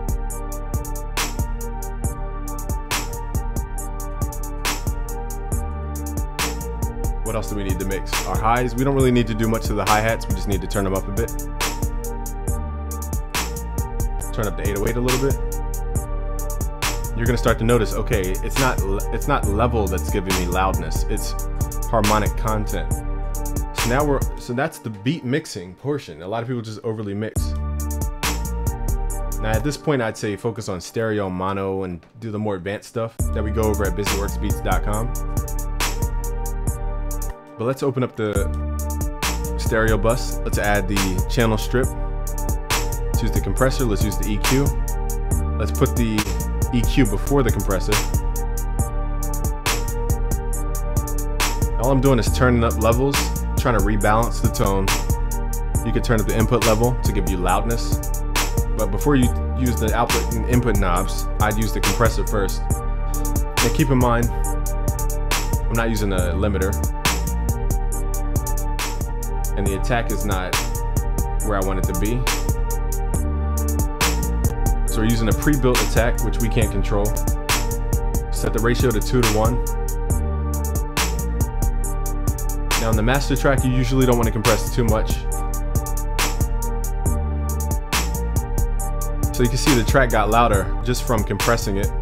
What else do we need to mix? Our highs, we don't really need to do much to the hi-hats. We just need to turn them up a bit. Turn up the 808 a little bit. You're gonna start to notice, okay, it's not level that's giving me loudness. It's harmonic content. So that's the beat mixing portion. A lot of people just overly mix. Now at this point, I'd say focus on stereo, mono, and do the more advanced stuff that we go over at busyworksbeats.com. But let's open up the stereo bus. Let's add the channel strip. Let's use the compressor. Let's use the EQ. Let's put the EQ before the compressor. All I'm doing is turning up levels, trying to rebalance the tone. You could turn up the input level to give you loudness. But before you use the output and input knobs, I'd use the compressor first. And keep in mind, I'm not using a limiter. And the attack is not where I want it to be. So we're using a pre-built attack, which we can't control. Set the ratio to 2:1. Now in the master track, you usually don't want to compress too much. So you can see the track got louder just from compressing it.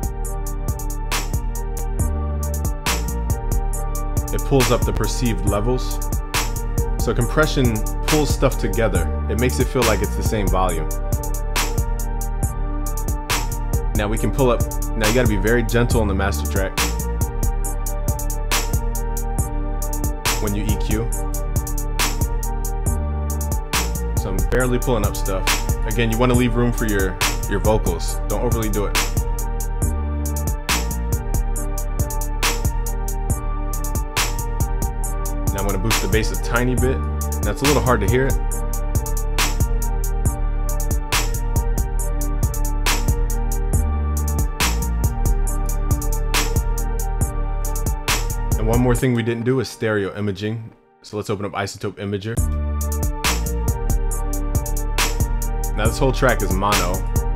It pulls up the perceived levels. So compression pulls stuff together. It makes it feel like it's the same volume. Now we can pull up, now you gotta be very gentle on the master track when you EQ. So I'm barely pulling up stuff. Again, you wanna leave room for your vocals. Don't overly do it. want to boost the bass a tiny bit. That's a little hard to hear it. And one more thing we didn't do is stereo imaging. So let's open up iZotope Imager. Now this whole track is mono.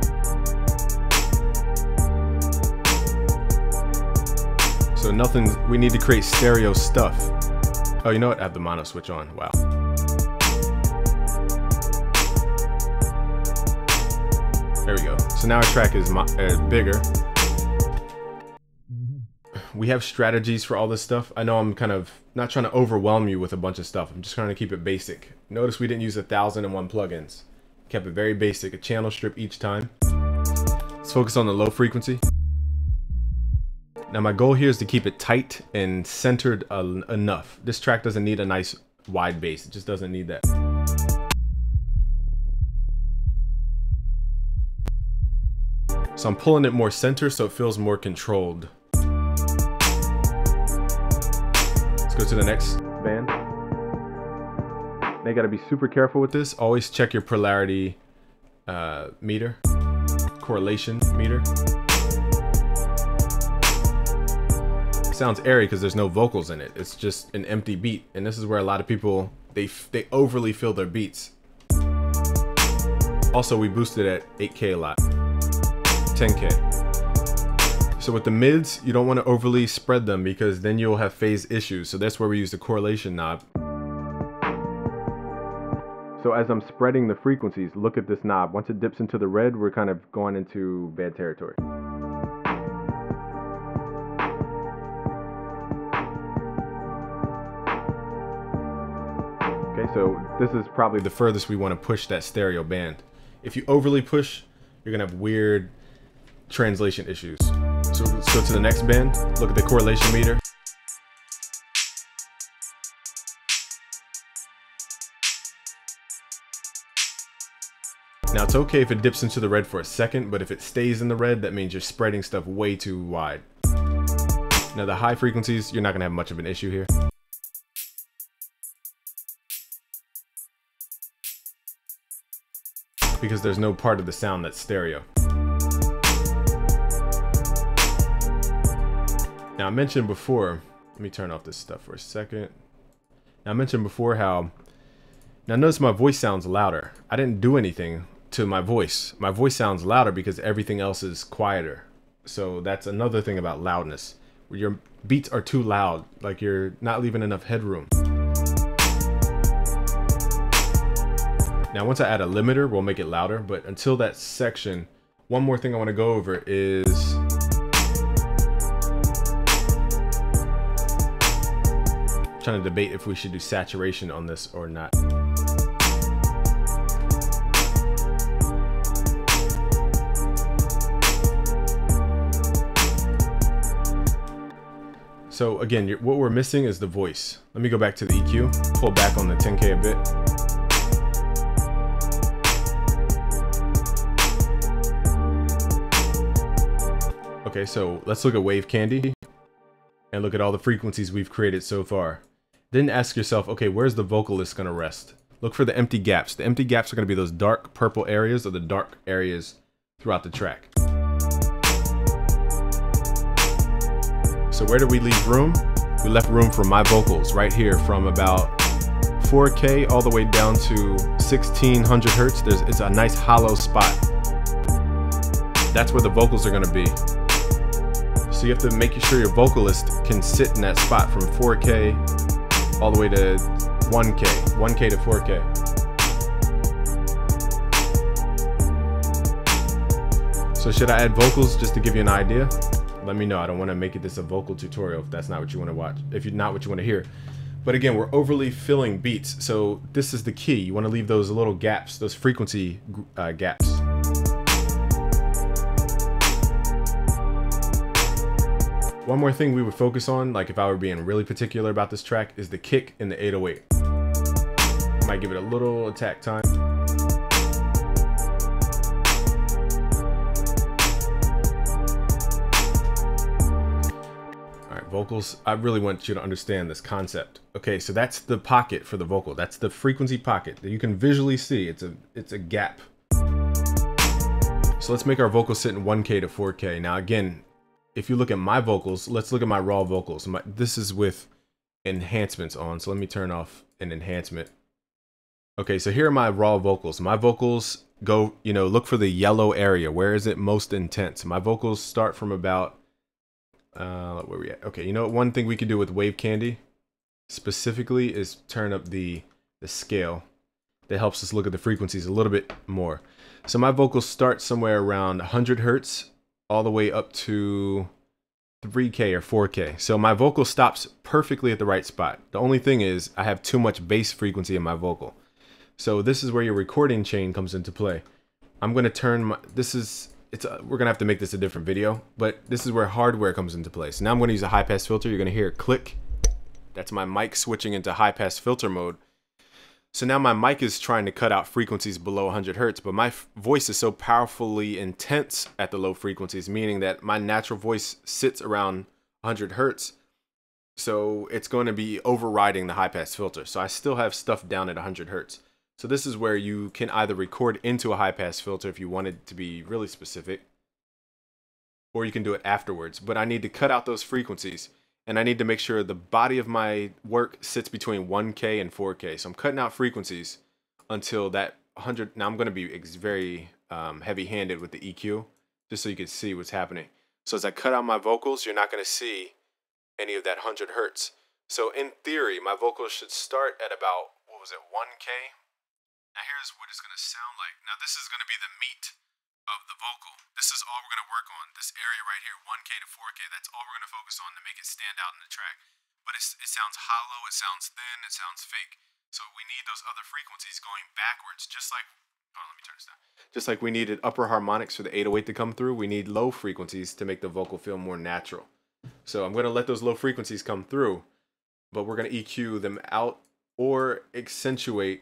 So nothing, we need to create stereo stuff. Oh, you know what? I have the mono switch on. Wow. There we go. So now our track is bigger. We have strategies for all this stuff. I know I'm kind of not trying to overwhelm you with a bunch of stuff. I'm just trying to keep it basic. Notice we didn't use 1,001 plugins. Kept it very basic, a channel strip each time. Let's focus on the low frequency. Now my goal here is to keep it tight and centered enough. This track doesn't need a nice wide bass. It just doesn't need that. So I'm pulling it more center so it feels more controlled. Go to the next band. They got to be super careful with this. Always check your polarity meter, correlation meter. It sounds airy because there's no vocals in it. It's just an empty beat, and this is where a lot of people they overly fill their beats. Also, we boosted at 8K a lot, 10K. So with the mids, you don't want to overly spread them because then you'll have phase issues. So that's where we use the correlation knob. So as I'm spreading the frequencies, look at this knob. Once it dips into the red, we're kind of going into bad territory. Okay, so this is probably the furthest we want to push that stereo band. If you overly push, you're gonna have weird translation issues. So let's go to the next band. Look at the correlation meter. Now it's okay if it dips into the red for a second, but if it stays in the red, that means you're spreading stuff way too wide. Now the high frequencies, you're not gonna have much of an issue here. Because there's no part of the sound that's stereo. Now I mentioned before, let me turn off this stuff for a second. Now I mentioned before how, now notice my voice sounds louder. I didn't do anything to my voice. My voice sounds louder because everything else is quieter. So that's another thing about loudness. Your beats are too loud, like you're not leaving enough headroom. Now once I add a limiter, we'll make it louder, but until that section, one more thing I want to go over is trying to debate if we should do saturation on this or not. So again, what we're missing is the voice. Let me go back to the EQ, pull back on the 10K a bit. Okay, so let's look at Wave Candy and look at all the frequencies we've created so far. Then ask yourself, okay, where's the vocalist gonna rest? Look for the empty gaps. The empty gaps are gonna be those dark purple areas or the dark areas throughout the track. So where did we leave room? We left room for my vocals right here from about 4K all the way down to 1600 hertz. It's a nice hollow spot. That's where the vocals are gonna be. So you have to make sure your vocalist can sit in that spot from 4K all the way to 1K to 4K. So should I add vocals just to give you an idea? Let me know. I don't want to make this a vocal tutorial if that's not what you want to watch, if you're not what you want to hear. But again, we're overly filling beats. So this is the key. You want to leave those little gaps, those frequency gaps. One more thing we would focus on, like if I were being really particular about this track, is the kick in the 808. Might give it a little attack time. Alright, right, vocals. I really want you to understand this concept. Okay, so that's the pocket for the vocal. That's the frequency pocket that you can visually see. It's a gap. So let's make our vocal sit in 1K to 4K. Now again, if you look at my vocals, let's look at my raw vocals. This is with enhancements on, so let me turn off an enhancement. Okay, so here are my raw vocals. My vocals go, you know, look for the yellow area. Where is it most intense? My vocals start from about, where we at? Okay, you know, one thing we could do with Wave Candy specifically is turn up the scale. That helps us look at the frequencies a little bit more. So my vocals start somewhere around 100 hertz all the way up to 3K or 4K. So my vocal stops perfectly at the right spot. The only thing is I have too much bass frequency in my vocal. So this is where your recording chain comes into play. I'm going to turn my, we're going to have to make this a different video, but this is where hardware comes into play. So now I'm going to use a high pass filter. You're going to hear a click. That's my mic switching into high pass filter mode. So now my mic is trying to cut out frequencies below 100 hertz, but my voice is so powerfully intense at the low frequencies, meaning that my natural voice sits around 100 hertz. So it's going to be overriding the high pass filter. So I still have stuff down at 100 hertz. So this is where you can either record into a high pass filter if you wanted to be really specific, or you can do it afterwards. But I need to cut out those frequencies, and I need to make sure the body of my work sits between 1K and 4K. So I'm cutting out frequencies until that 100. Now I'm going to be very heavy-handed with the EQ, just so you can see what's happening. So as I cut out my vocals, you're not going to see any of that 100 hertz. So in theory, my vocals should start at about, what was it, 1K? Now here's what it's going to sound like. Now this is going to be the meat of the vocal. This is all we're going to work on. This area right here, 1K to 4K, that's all we're going to focus on to make it stand out in the track. But it sounds hollow, it sounds thin, it sounds fake. So we need those other frequencies going backwards, just like, oh, let me turn this down. Just like we needed upper harmonics for the 808 to come through, we need low frequencies to make the vocal feel more natural. So I'm going to let those low frequencies come through, but we're going to EQ them out or accentuate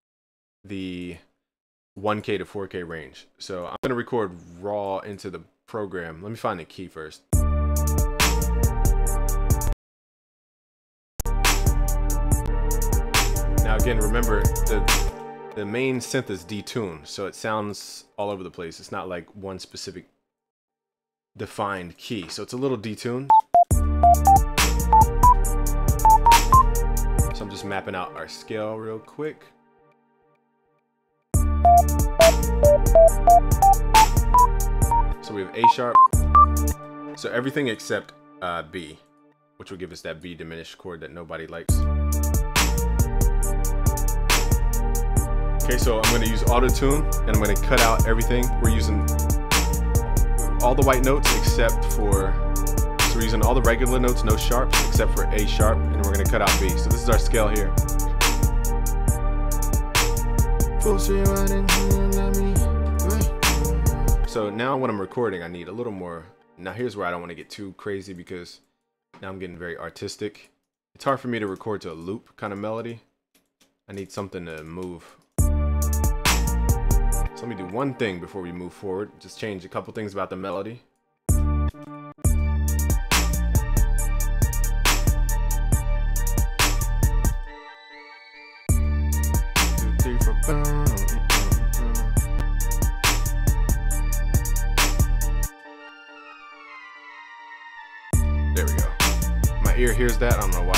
the 1K to 4K range. So I'm going to record raw into the program. Let me find the key first. Now again, remember the main synth is detuned, so it sounds all over the place. It's not like one specific defined key, so it's a little detuned. So I'm just mapping out our scale real quick. So we have A sharp, so everything except B, which will give us that B diminished chord that nobody likes. Okay, so I'm going to use auto tune, and I'm going to cut out everything. We're using all the white notes except for, so we're using all the regular notes, no sharps, except for A sharp, and we're going to cut out B. So this is our scale here. So now when I'm recording, I need a little more. Now here's where I don't want to get too crazy, because now I'm getting very artistic. It's hard for me to record to a loop kind of melody. I need something to move. So let me do one thing before we move forward. Just change a couple things about the melody. 2, 3, 4. There we go. My ear hears that. I don't know why.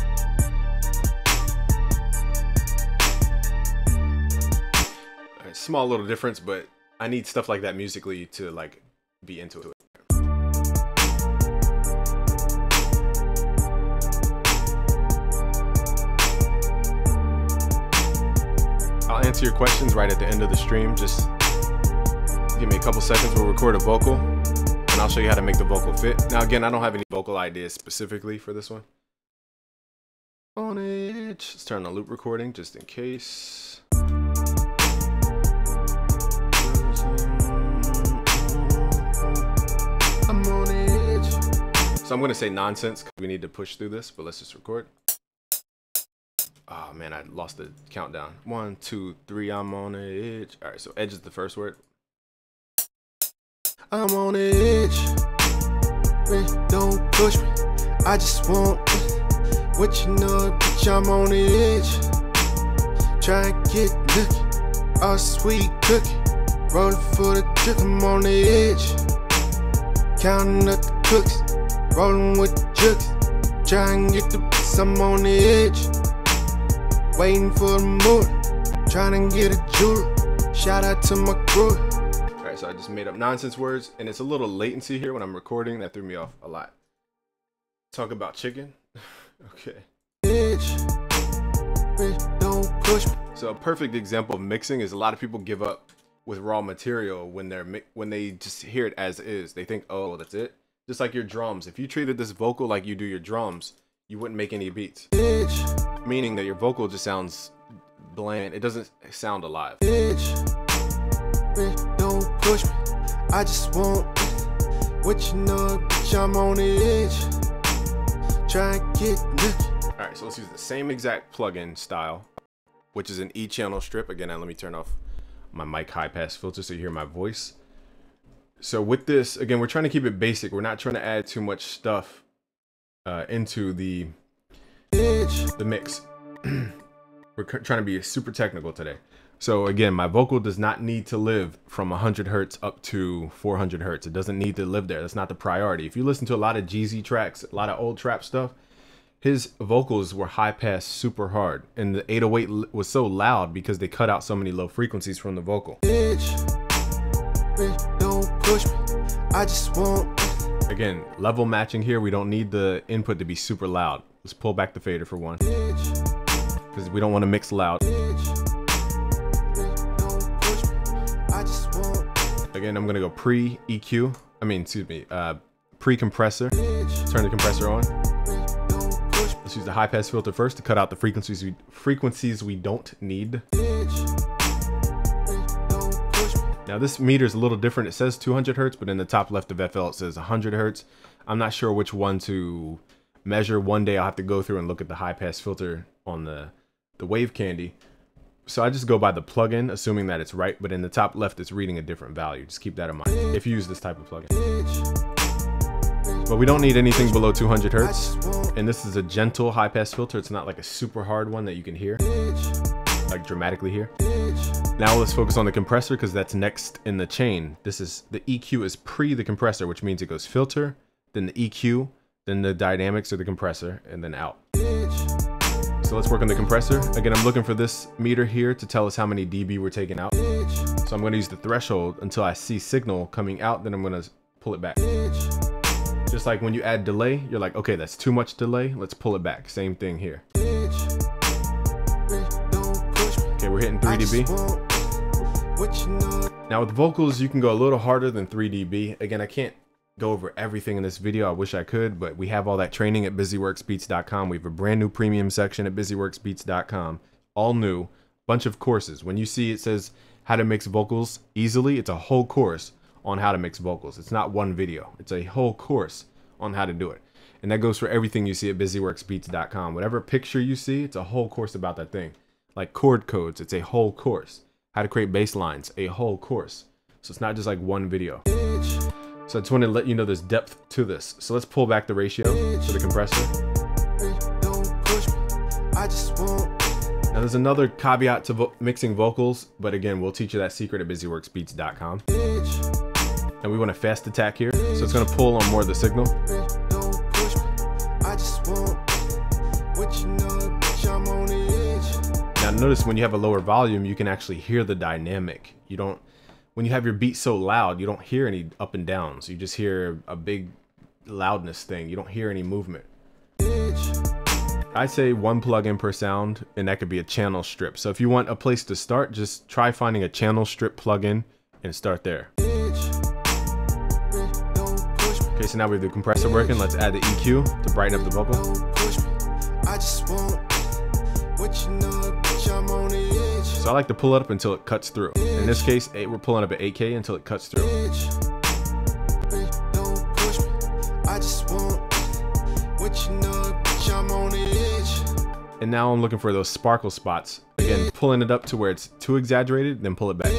Small little difference, but I need stuff like that musically to like be into it. I'll answer your questions right at the end of the stream. Just give me a couple seconds. We'll record a vocal, and I'll show you how to make the vocal fit. Now again, I don't have any vocal ideas specifically for this one. On it. Let's turn on loop recording just in case. So I'm going to say nonsense because we need to push through this, but let's just record. Oh man, I lost the countdown. 1, 2, 3, I'm on the edge. All right, so edge is the first word. I'm on the edge. Don't push me. I just want what you know, bitch, I'm on the edge. Try and get lucky, all sweet cookie. Rolling for the drip, I'm on the edge. Counting up the cookies, rolling with the juggies. Try and get the piece, I'm on the edge. Waiting for the moon, trying to get a jeweler. Shout out to my crew. Alright, so I just made up nonsense words, and it's a little latency here when I'm recording. That threw me off a lot. Talk about chicken. Okay. Don't push me. So a perfect example of mixing is a lot of people give up with raw material when they just hear it as is. They think, oh, that's it. Just like your drums. If you treated this vocal like you do your drums, you wouldn't make any beats. Meaning that your vocal just sounds bland. It doesn't sound alive. Don't push me. I just want what you know, bitch, I'm on the edge. Try and get lucky. Alright, so let's use the same exact plugin style, which is an E-channel strip. Again, now let me turn off my mic high pass filter so you hear my voice. So with this, again, we're trying to keep it basic. We're not trying to add too much stuff into the mix. We're trying to be super technical today. So again, my vocal does not need to live from 100 hertz up to 400 hertz. It doesn't need to live there. That's not the priority. If you listen to a lot of Jeezy tracks, a lot of old trap stuff, his vocals were high pass super hard, and the 808 was so loud because they cut out so many low frequencies from the vocal. Don't push me. I just want. Again, level matching here. We don't need the input to be super loud. Let's pull back the fader for one, because we don't want to mix loud. Again, I'm gonna go pre-EQ. Pre-compressor. Turn the compressor on. Let's use the high pass filter first to cut out the frequencies we don't need. Now this meter is a little different. It says 200 hertz, but in the top left of FL it says 100 hertz. I'm not sure which one to measure. One day I'll have to go through and look at the high pass filter on the Wave Candy. So I just go by the plugin, assuming that it's right, but in the top left it's reading a different value. Just keep that in mind if you use this type of plugin. But we don't need anything below 200 hertz. And this is a gentle high pass filter. It's not like a super hard one that you can hear, like dramatically hear. Now let's focus on the compressor, because that's next in the chain. This is the EQ is pre the compressor, which means it goes filter, then the EQ, then the dynamics or the compressor, and then out. So let's work on the compressor. Again, I'm looking for this meter here to tell us how many dB we're taking out. So I'm going to use the threshold until I see signal coming out, then I'm going to pull it back. Just like when you add delay, you're like, okay, that's too much delay. Let's pull it back. Same thing here. Okay, we're hitting 3 dB. Now with vocals, you can go a little harder than 3 dB. Again, I can't go over everything in this video. I wish I could, but we have all that training at busyworksbeats.com. We have a brand new premium section at busyworksbeats.com. All new, bunch of courses. When you see it says how to mix vocals easily, it's a whole course on how to mix vocals. It's not one video. It's a whole course on how to do it. And that goes for everything you see at busyworksbeats.com. Whatever picture you see, it's a whole course about that thing. Like chord codes, it's a whole course. How to create bass lines, a whole course. So it's not just like one video. So I just want to let you know there's depth to this. So let's pull back the ratio for the compressor. Now there's another caveat to mixing vocals, but again, we'll teach you that secret at busyworksbeats.com. And we want a fast attack here, so it's going to pull on more of the signal. Now notice when you have a lower volume, you can actually hear the dynamic. You don't, when you have your beat so loud, you don't hear any up and downs. You just hear a big loudness thing. You don't hear any movement. I say one plugin per sound, and that could be a channel strip. So if you want a place to start, just try finding a channel strip plugin and start there. Okay, so now we have the compressor working. Let's add the EQ to brighten up the vocal. So I like to pull it up until it cuts through. In this case, we're pulling up at 8K until it cuts through. And now I'm looking for those sparkle spots. Again, pulling it up to where it's too exaggerated, then pull it back.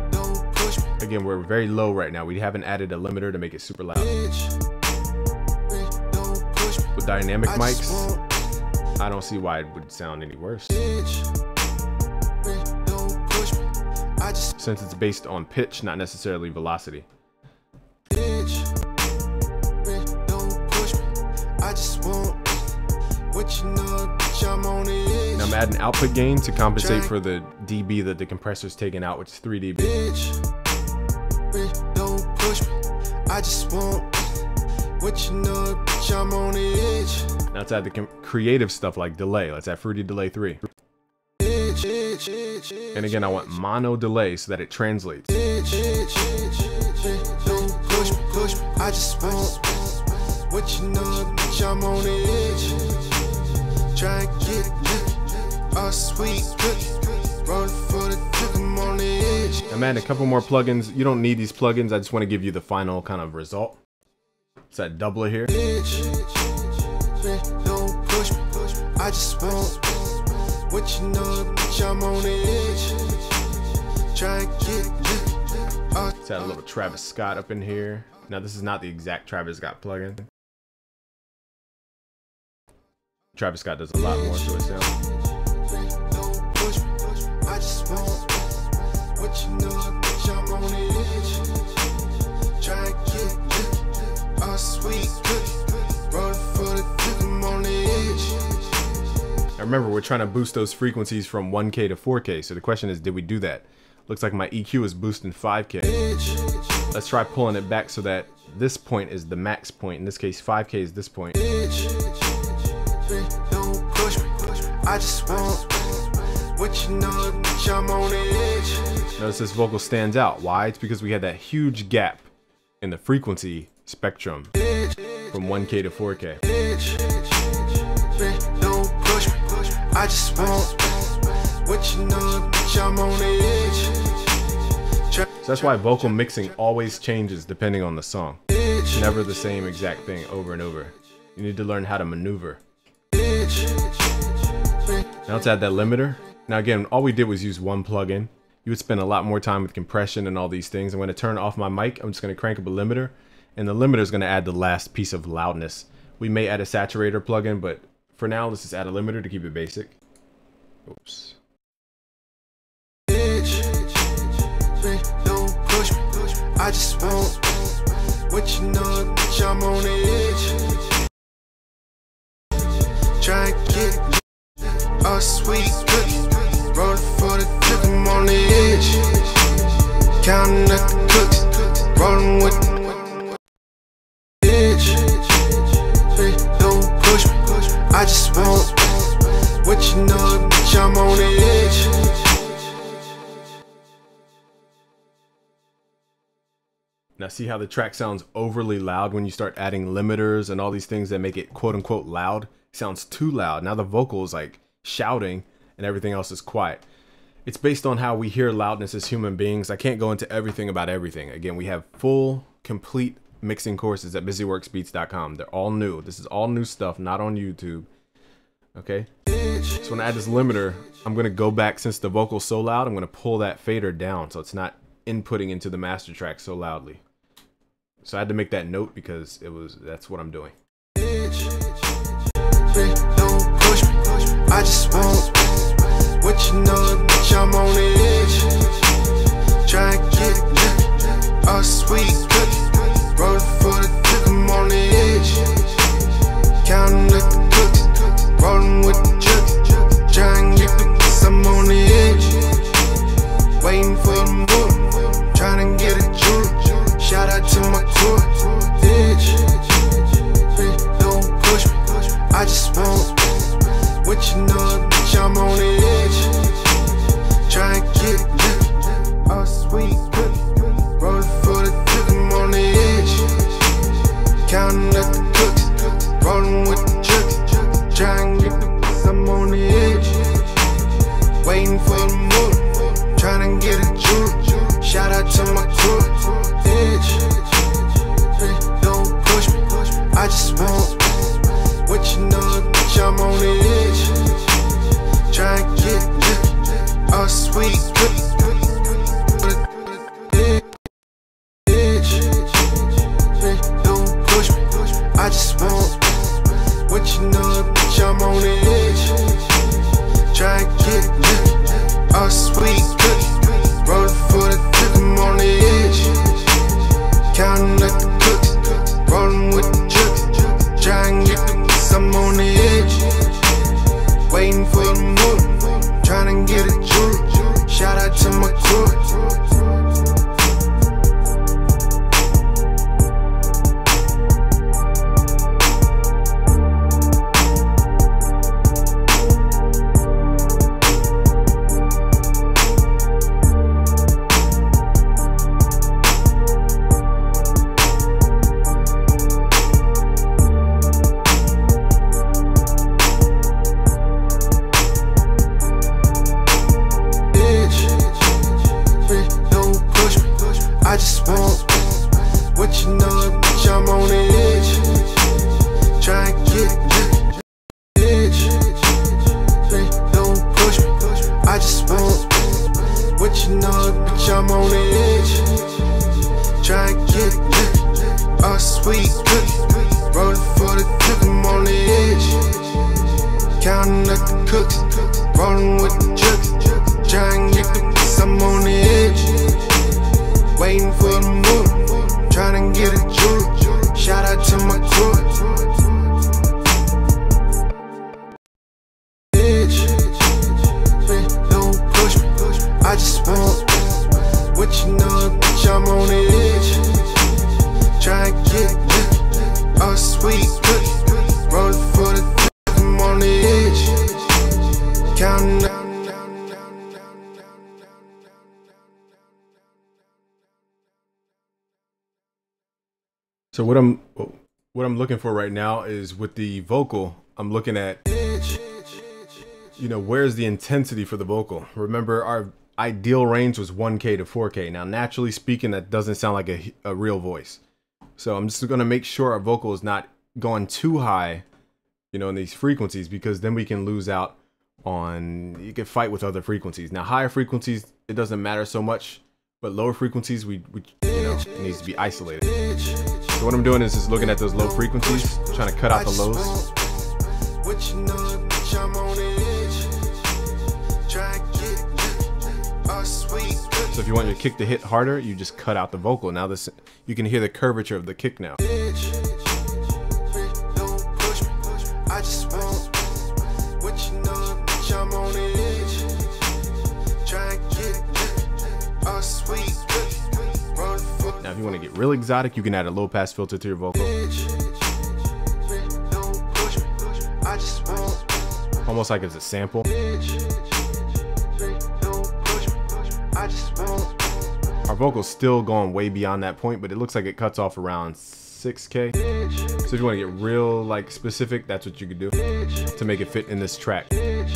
Again, we're very low right now. We haven't added a limiter to make it super loud. with dynamic mics, I don't see why it would sound any worse. Since it's based on pitch, not necessarily velocity. Now I'm adding output gain to compensate for the dB that the compressor's taking out, which is 3 dB. Now let's add the creative stuff like delay. Let's add Fruity Delay 3. And again, I want mono delay so that it translates. I just want what you know, bitch, I'm on the edge. Try and get a sweet cookie. Roll for the tip, I'm on the edge. I'm adding a couple more plugins. You don't need these plugins. I just want to give you the final kind of result. It's that doubler here. Don't push me. I just want what you know, bitch, I'm on the edge. Try and get let's add a little Travis Scott up in here. Now this is not the exact Travis Scott plugin. Travis Scott does a lot more to his sound. I just want what you know, bitch, I'm on the edge. Try and get a sweet cookie. Roll for the tip, I'm on the edge. Now remember, we're trying to boost those frequencies from 1K to 4K. So the question is, did we do that? Looks like my EQ is boosting 5K. Let's try pulling it back so that this point is the max point. In this case, 5K is this point. Don't push me. I just want what you know, bitch, I'm on the edge. Notice this vocal stands out. Why? It's because we had that huge gap in the frequency spectrum from 1K to 4K. Don't push me. I just want what you know, bitch, I'm on the edge. So that's why vocal mixing always changes depending on the song. It's never the same exact thing over and over. You need to learn how to maneuver. Now let's add that limiter. Now again, all we did was use one plugin. You would spend a lot more time with compression and all these things. I'm going to turn off my mic. I'm just going to crank up a limiter. And the limiter is going to add the last piece of loudness. We may add a saturator plugin, but for now, let's just add a limiter to keep it basic. Oops. Don't push me. I just want what you know, bitch, I'm on the edge. Try and get a sweet cookie. Roll for the tip, I'm on the edge. Counting up the cookies, rolling with the edge. Don't push me. I just want what you know, bitch, I'm on the edge. Now see how the track sounds overly loud when you start adding limiters and all these things that make it quote unquote loud? It sounds too loud. Now the vocal is like shouting and everything else is quiet. It's based on how we hear loudness as human beings. I can't go into everything about everything. Again, we have full, complete mixing courses at busyworksbeats.com. They're all new. This is all new stuff, not on YouTube. Okay? So when I add this limiter, I'm going to go back, since the vocal's so loud, I'm going to pull that fader down so it's not inputting into the master track so loudly. So I had to make that note because that's what I'm doing. Don't push me. I just want what you know, bitch, I'm on the edge. Try and get a sweet cookie. Roll for the tip, I'm on the edge. Counting up the cookies, rolling with the juice. Try and get the kiss, I'm on the edge. Waiting for the move, trying to get a jewel. Shout out to my crew, edge. Don't push me. I just want what you know, bitch, I'm on the edge. Try and get a sweet cookie. Roll for the tip, I'm on the edge. Counting up the cookies, rolling with the juice. Try and get the kiss, I'm on the edge. Waiting for the move, trying to get a jewel. Shout out to my crew, edge. Don't push me. I just want what you know, bitch, I'm on the edge. Try and get a sweet cookie. Edge. Don't push me. I just want on the edge. Try to get liquor, all sweet cookie. Rollin' for the dick, I'm on the edge. Counting up the cookies, rollin' with the juggies. Try and get the piece, I'm on the edge. Waiting for the mood, trying to get a jewel. Shout out to my crew. I just want what you know, bitch, I'm on the edge. Try and get liquor, edge. Don't push me. I just want what you know, bitch, I'm on the edge. Try and get liquor, all sweet cookie. Rollin' for the dick, I'm on the edge. Counting up the cookies, rollin' with the juggies. Try and get the piece, I'm on the edge. Waiting for the mood, trying to get a jewel. Shout out to my crew. Edge, don't push me. I just want what you know, bitch, I'm on the edge. Try to get liquor, all sweet cookie. Rollin' for the dick, I'm on the edge. Counting up. So what I'm looking for right now is with the vocal, I'm looking at, you know, where's the intensity for the vocal? Remember, our ideal range was 1K to 4K. Now, naturally speaking, that doesn't sound like a real voice. So I'm just gonna make sure our vocal is not going too high, you know, in these frequencies, because then we can lose out on, you can fight with other frequencies. Now, higher frequencies, it doesn't matter so much, but lower frequencies, we you know, it needs to be isolated. So what I'm doing is just looking at those low frequencies, trying to cut out the lows. So if you want your kick to hit harder, you just cut out the vocal. Now this, you can hear the curvature of the kick now. Now if you want to get real exotic, you can add a low pass filter to your vocal. Almost like it's a sample. Our vocal's still going way beyond that point, but it looks like it cuts off around 6K. So if you want to get real like specific, that's what you could do to make it fit in this track.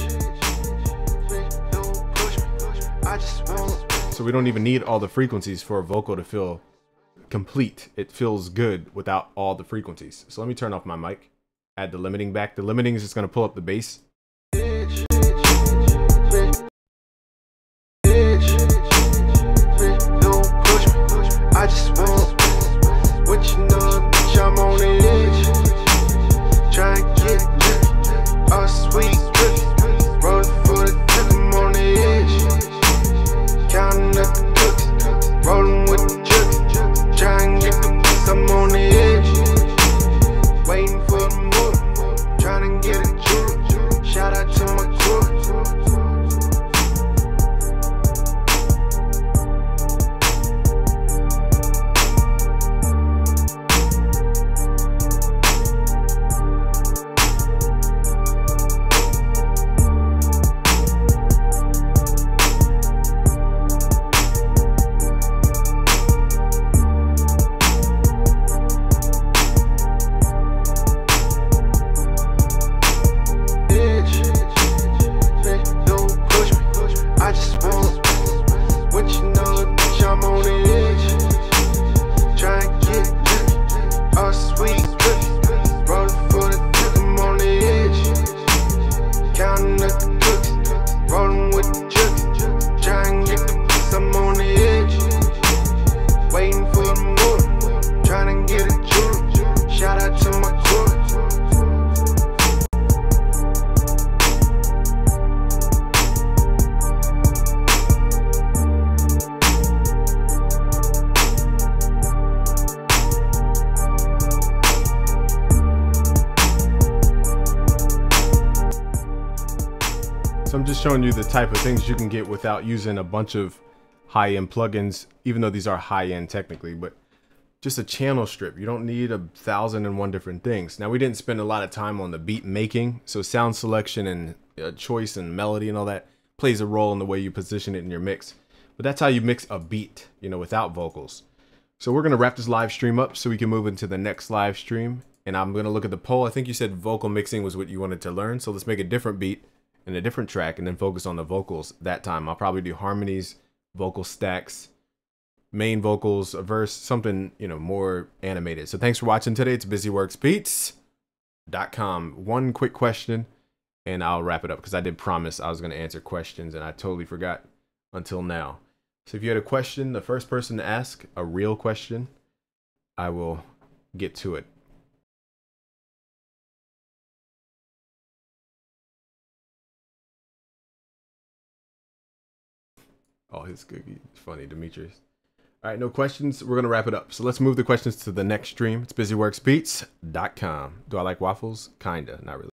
So we don't even need all the frequencies for a vocal to feel complete. It feels good without all the frequencies. So let me turn off my mic, add the limiting back. The limiting is just going to pull up the bass. I just want what you know, bitch, I'm on the edge. Try to get liquor, all sweet cookie. Rollin' for the dick, I'm on the edge. Counting up the cookies, rollin' with the juggies. Try and get the piece, I'm on the edge. Waiting for the mood, trying to get a jewel. So I'm just showing you the type of things you can get without using a bunch of high-end plugins, even though these are high-end technically, but just a channel strip. You don't need 1,001 different things. Now, we didn't spend a lot of time on the beat making, so sound selection and choice and melody and all that plays a role in the way you position it in your mix. But that's how you mix a beat, you know, without vocals. So we're gonna wrap this live stream up so we can move into the next live stream. And I'm gonna look at the poll. I think you said vocal mixing was what you wanted to learn. So let's make a different beat and a different track and then focus on the vocals that time. I'll probably do harmonies, vocal stacks, main vocals, a verse, something, you know, more animated. So thanks for watching today. It's busyworksbeats.com. One quick question and I'll wrap it up because I did promise I was going to answer questions and I totally forgot until now. So if you had a question, the first person to ask a real question, I will get to it. Oh, his cookie. It's funny, Demetrius. All right, no questions. We're going to wrap it up. So let's move the questions to the next stream. It's busyworksbeats.com. Do I like waffles? Kinda, not really.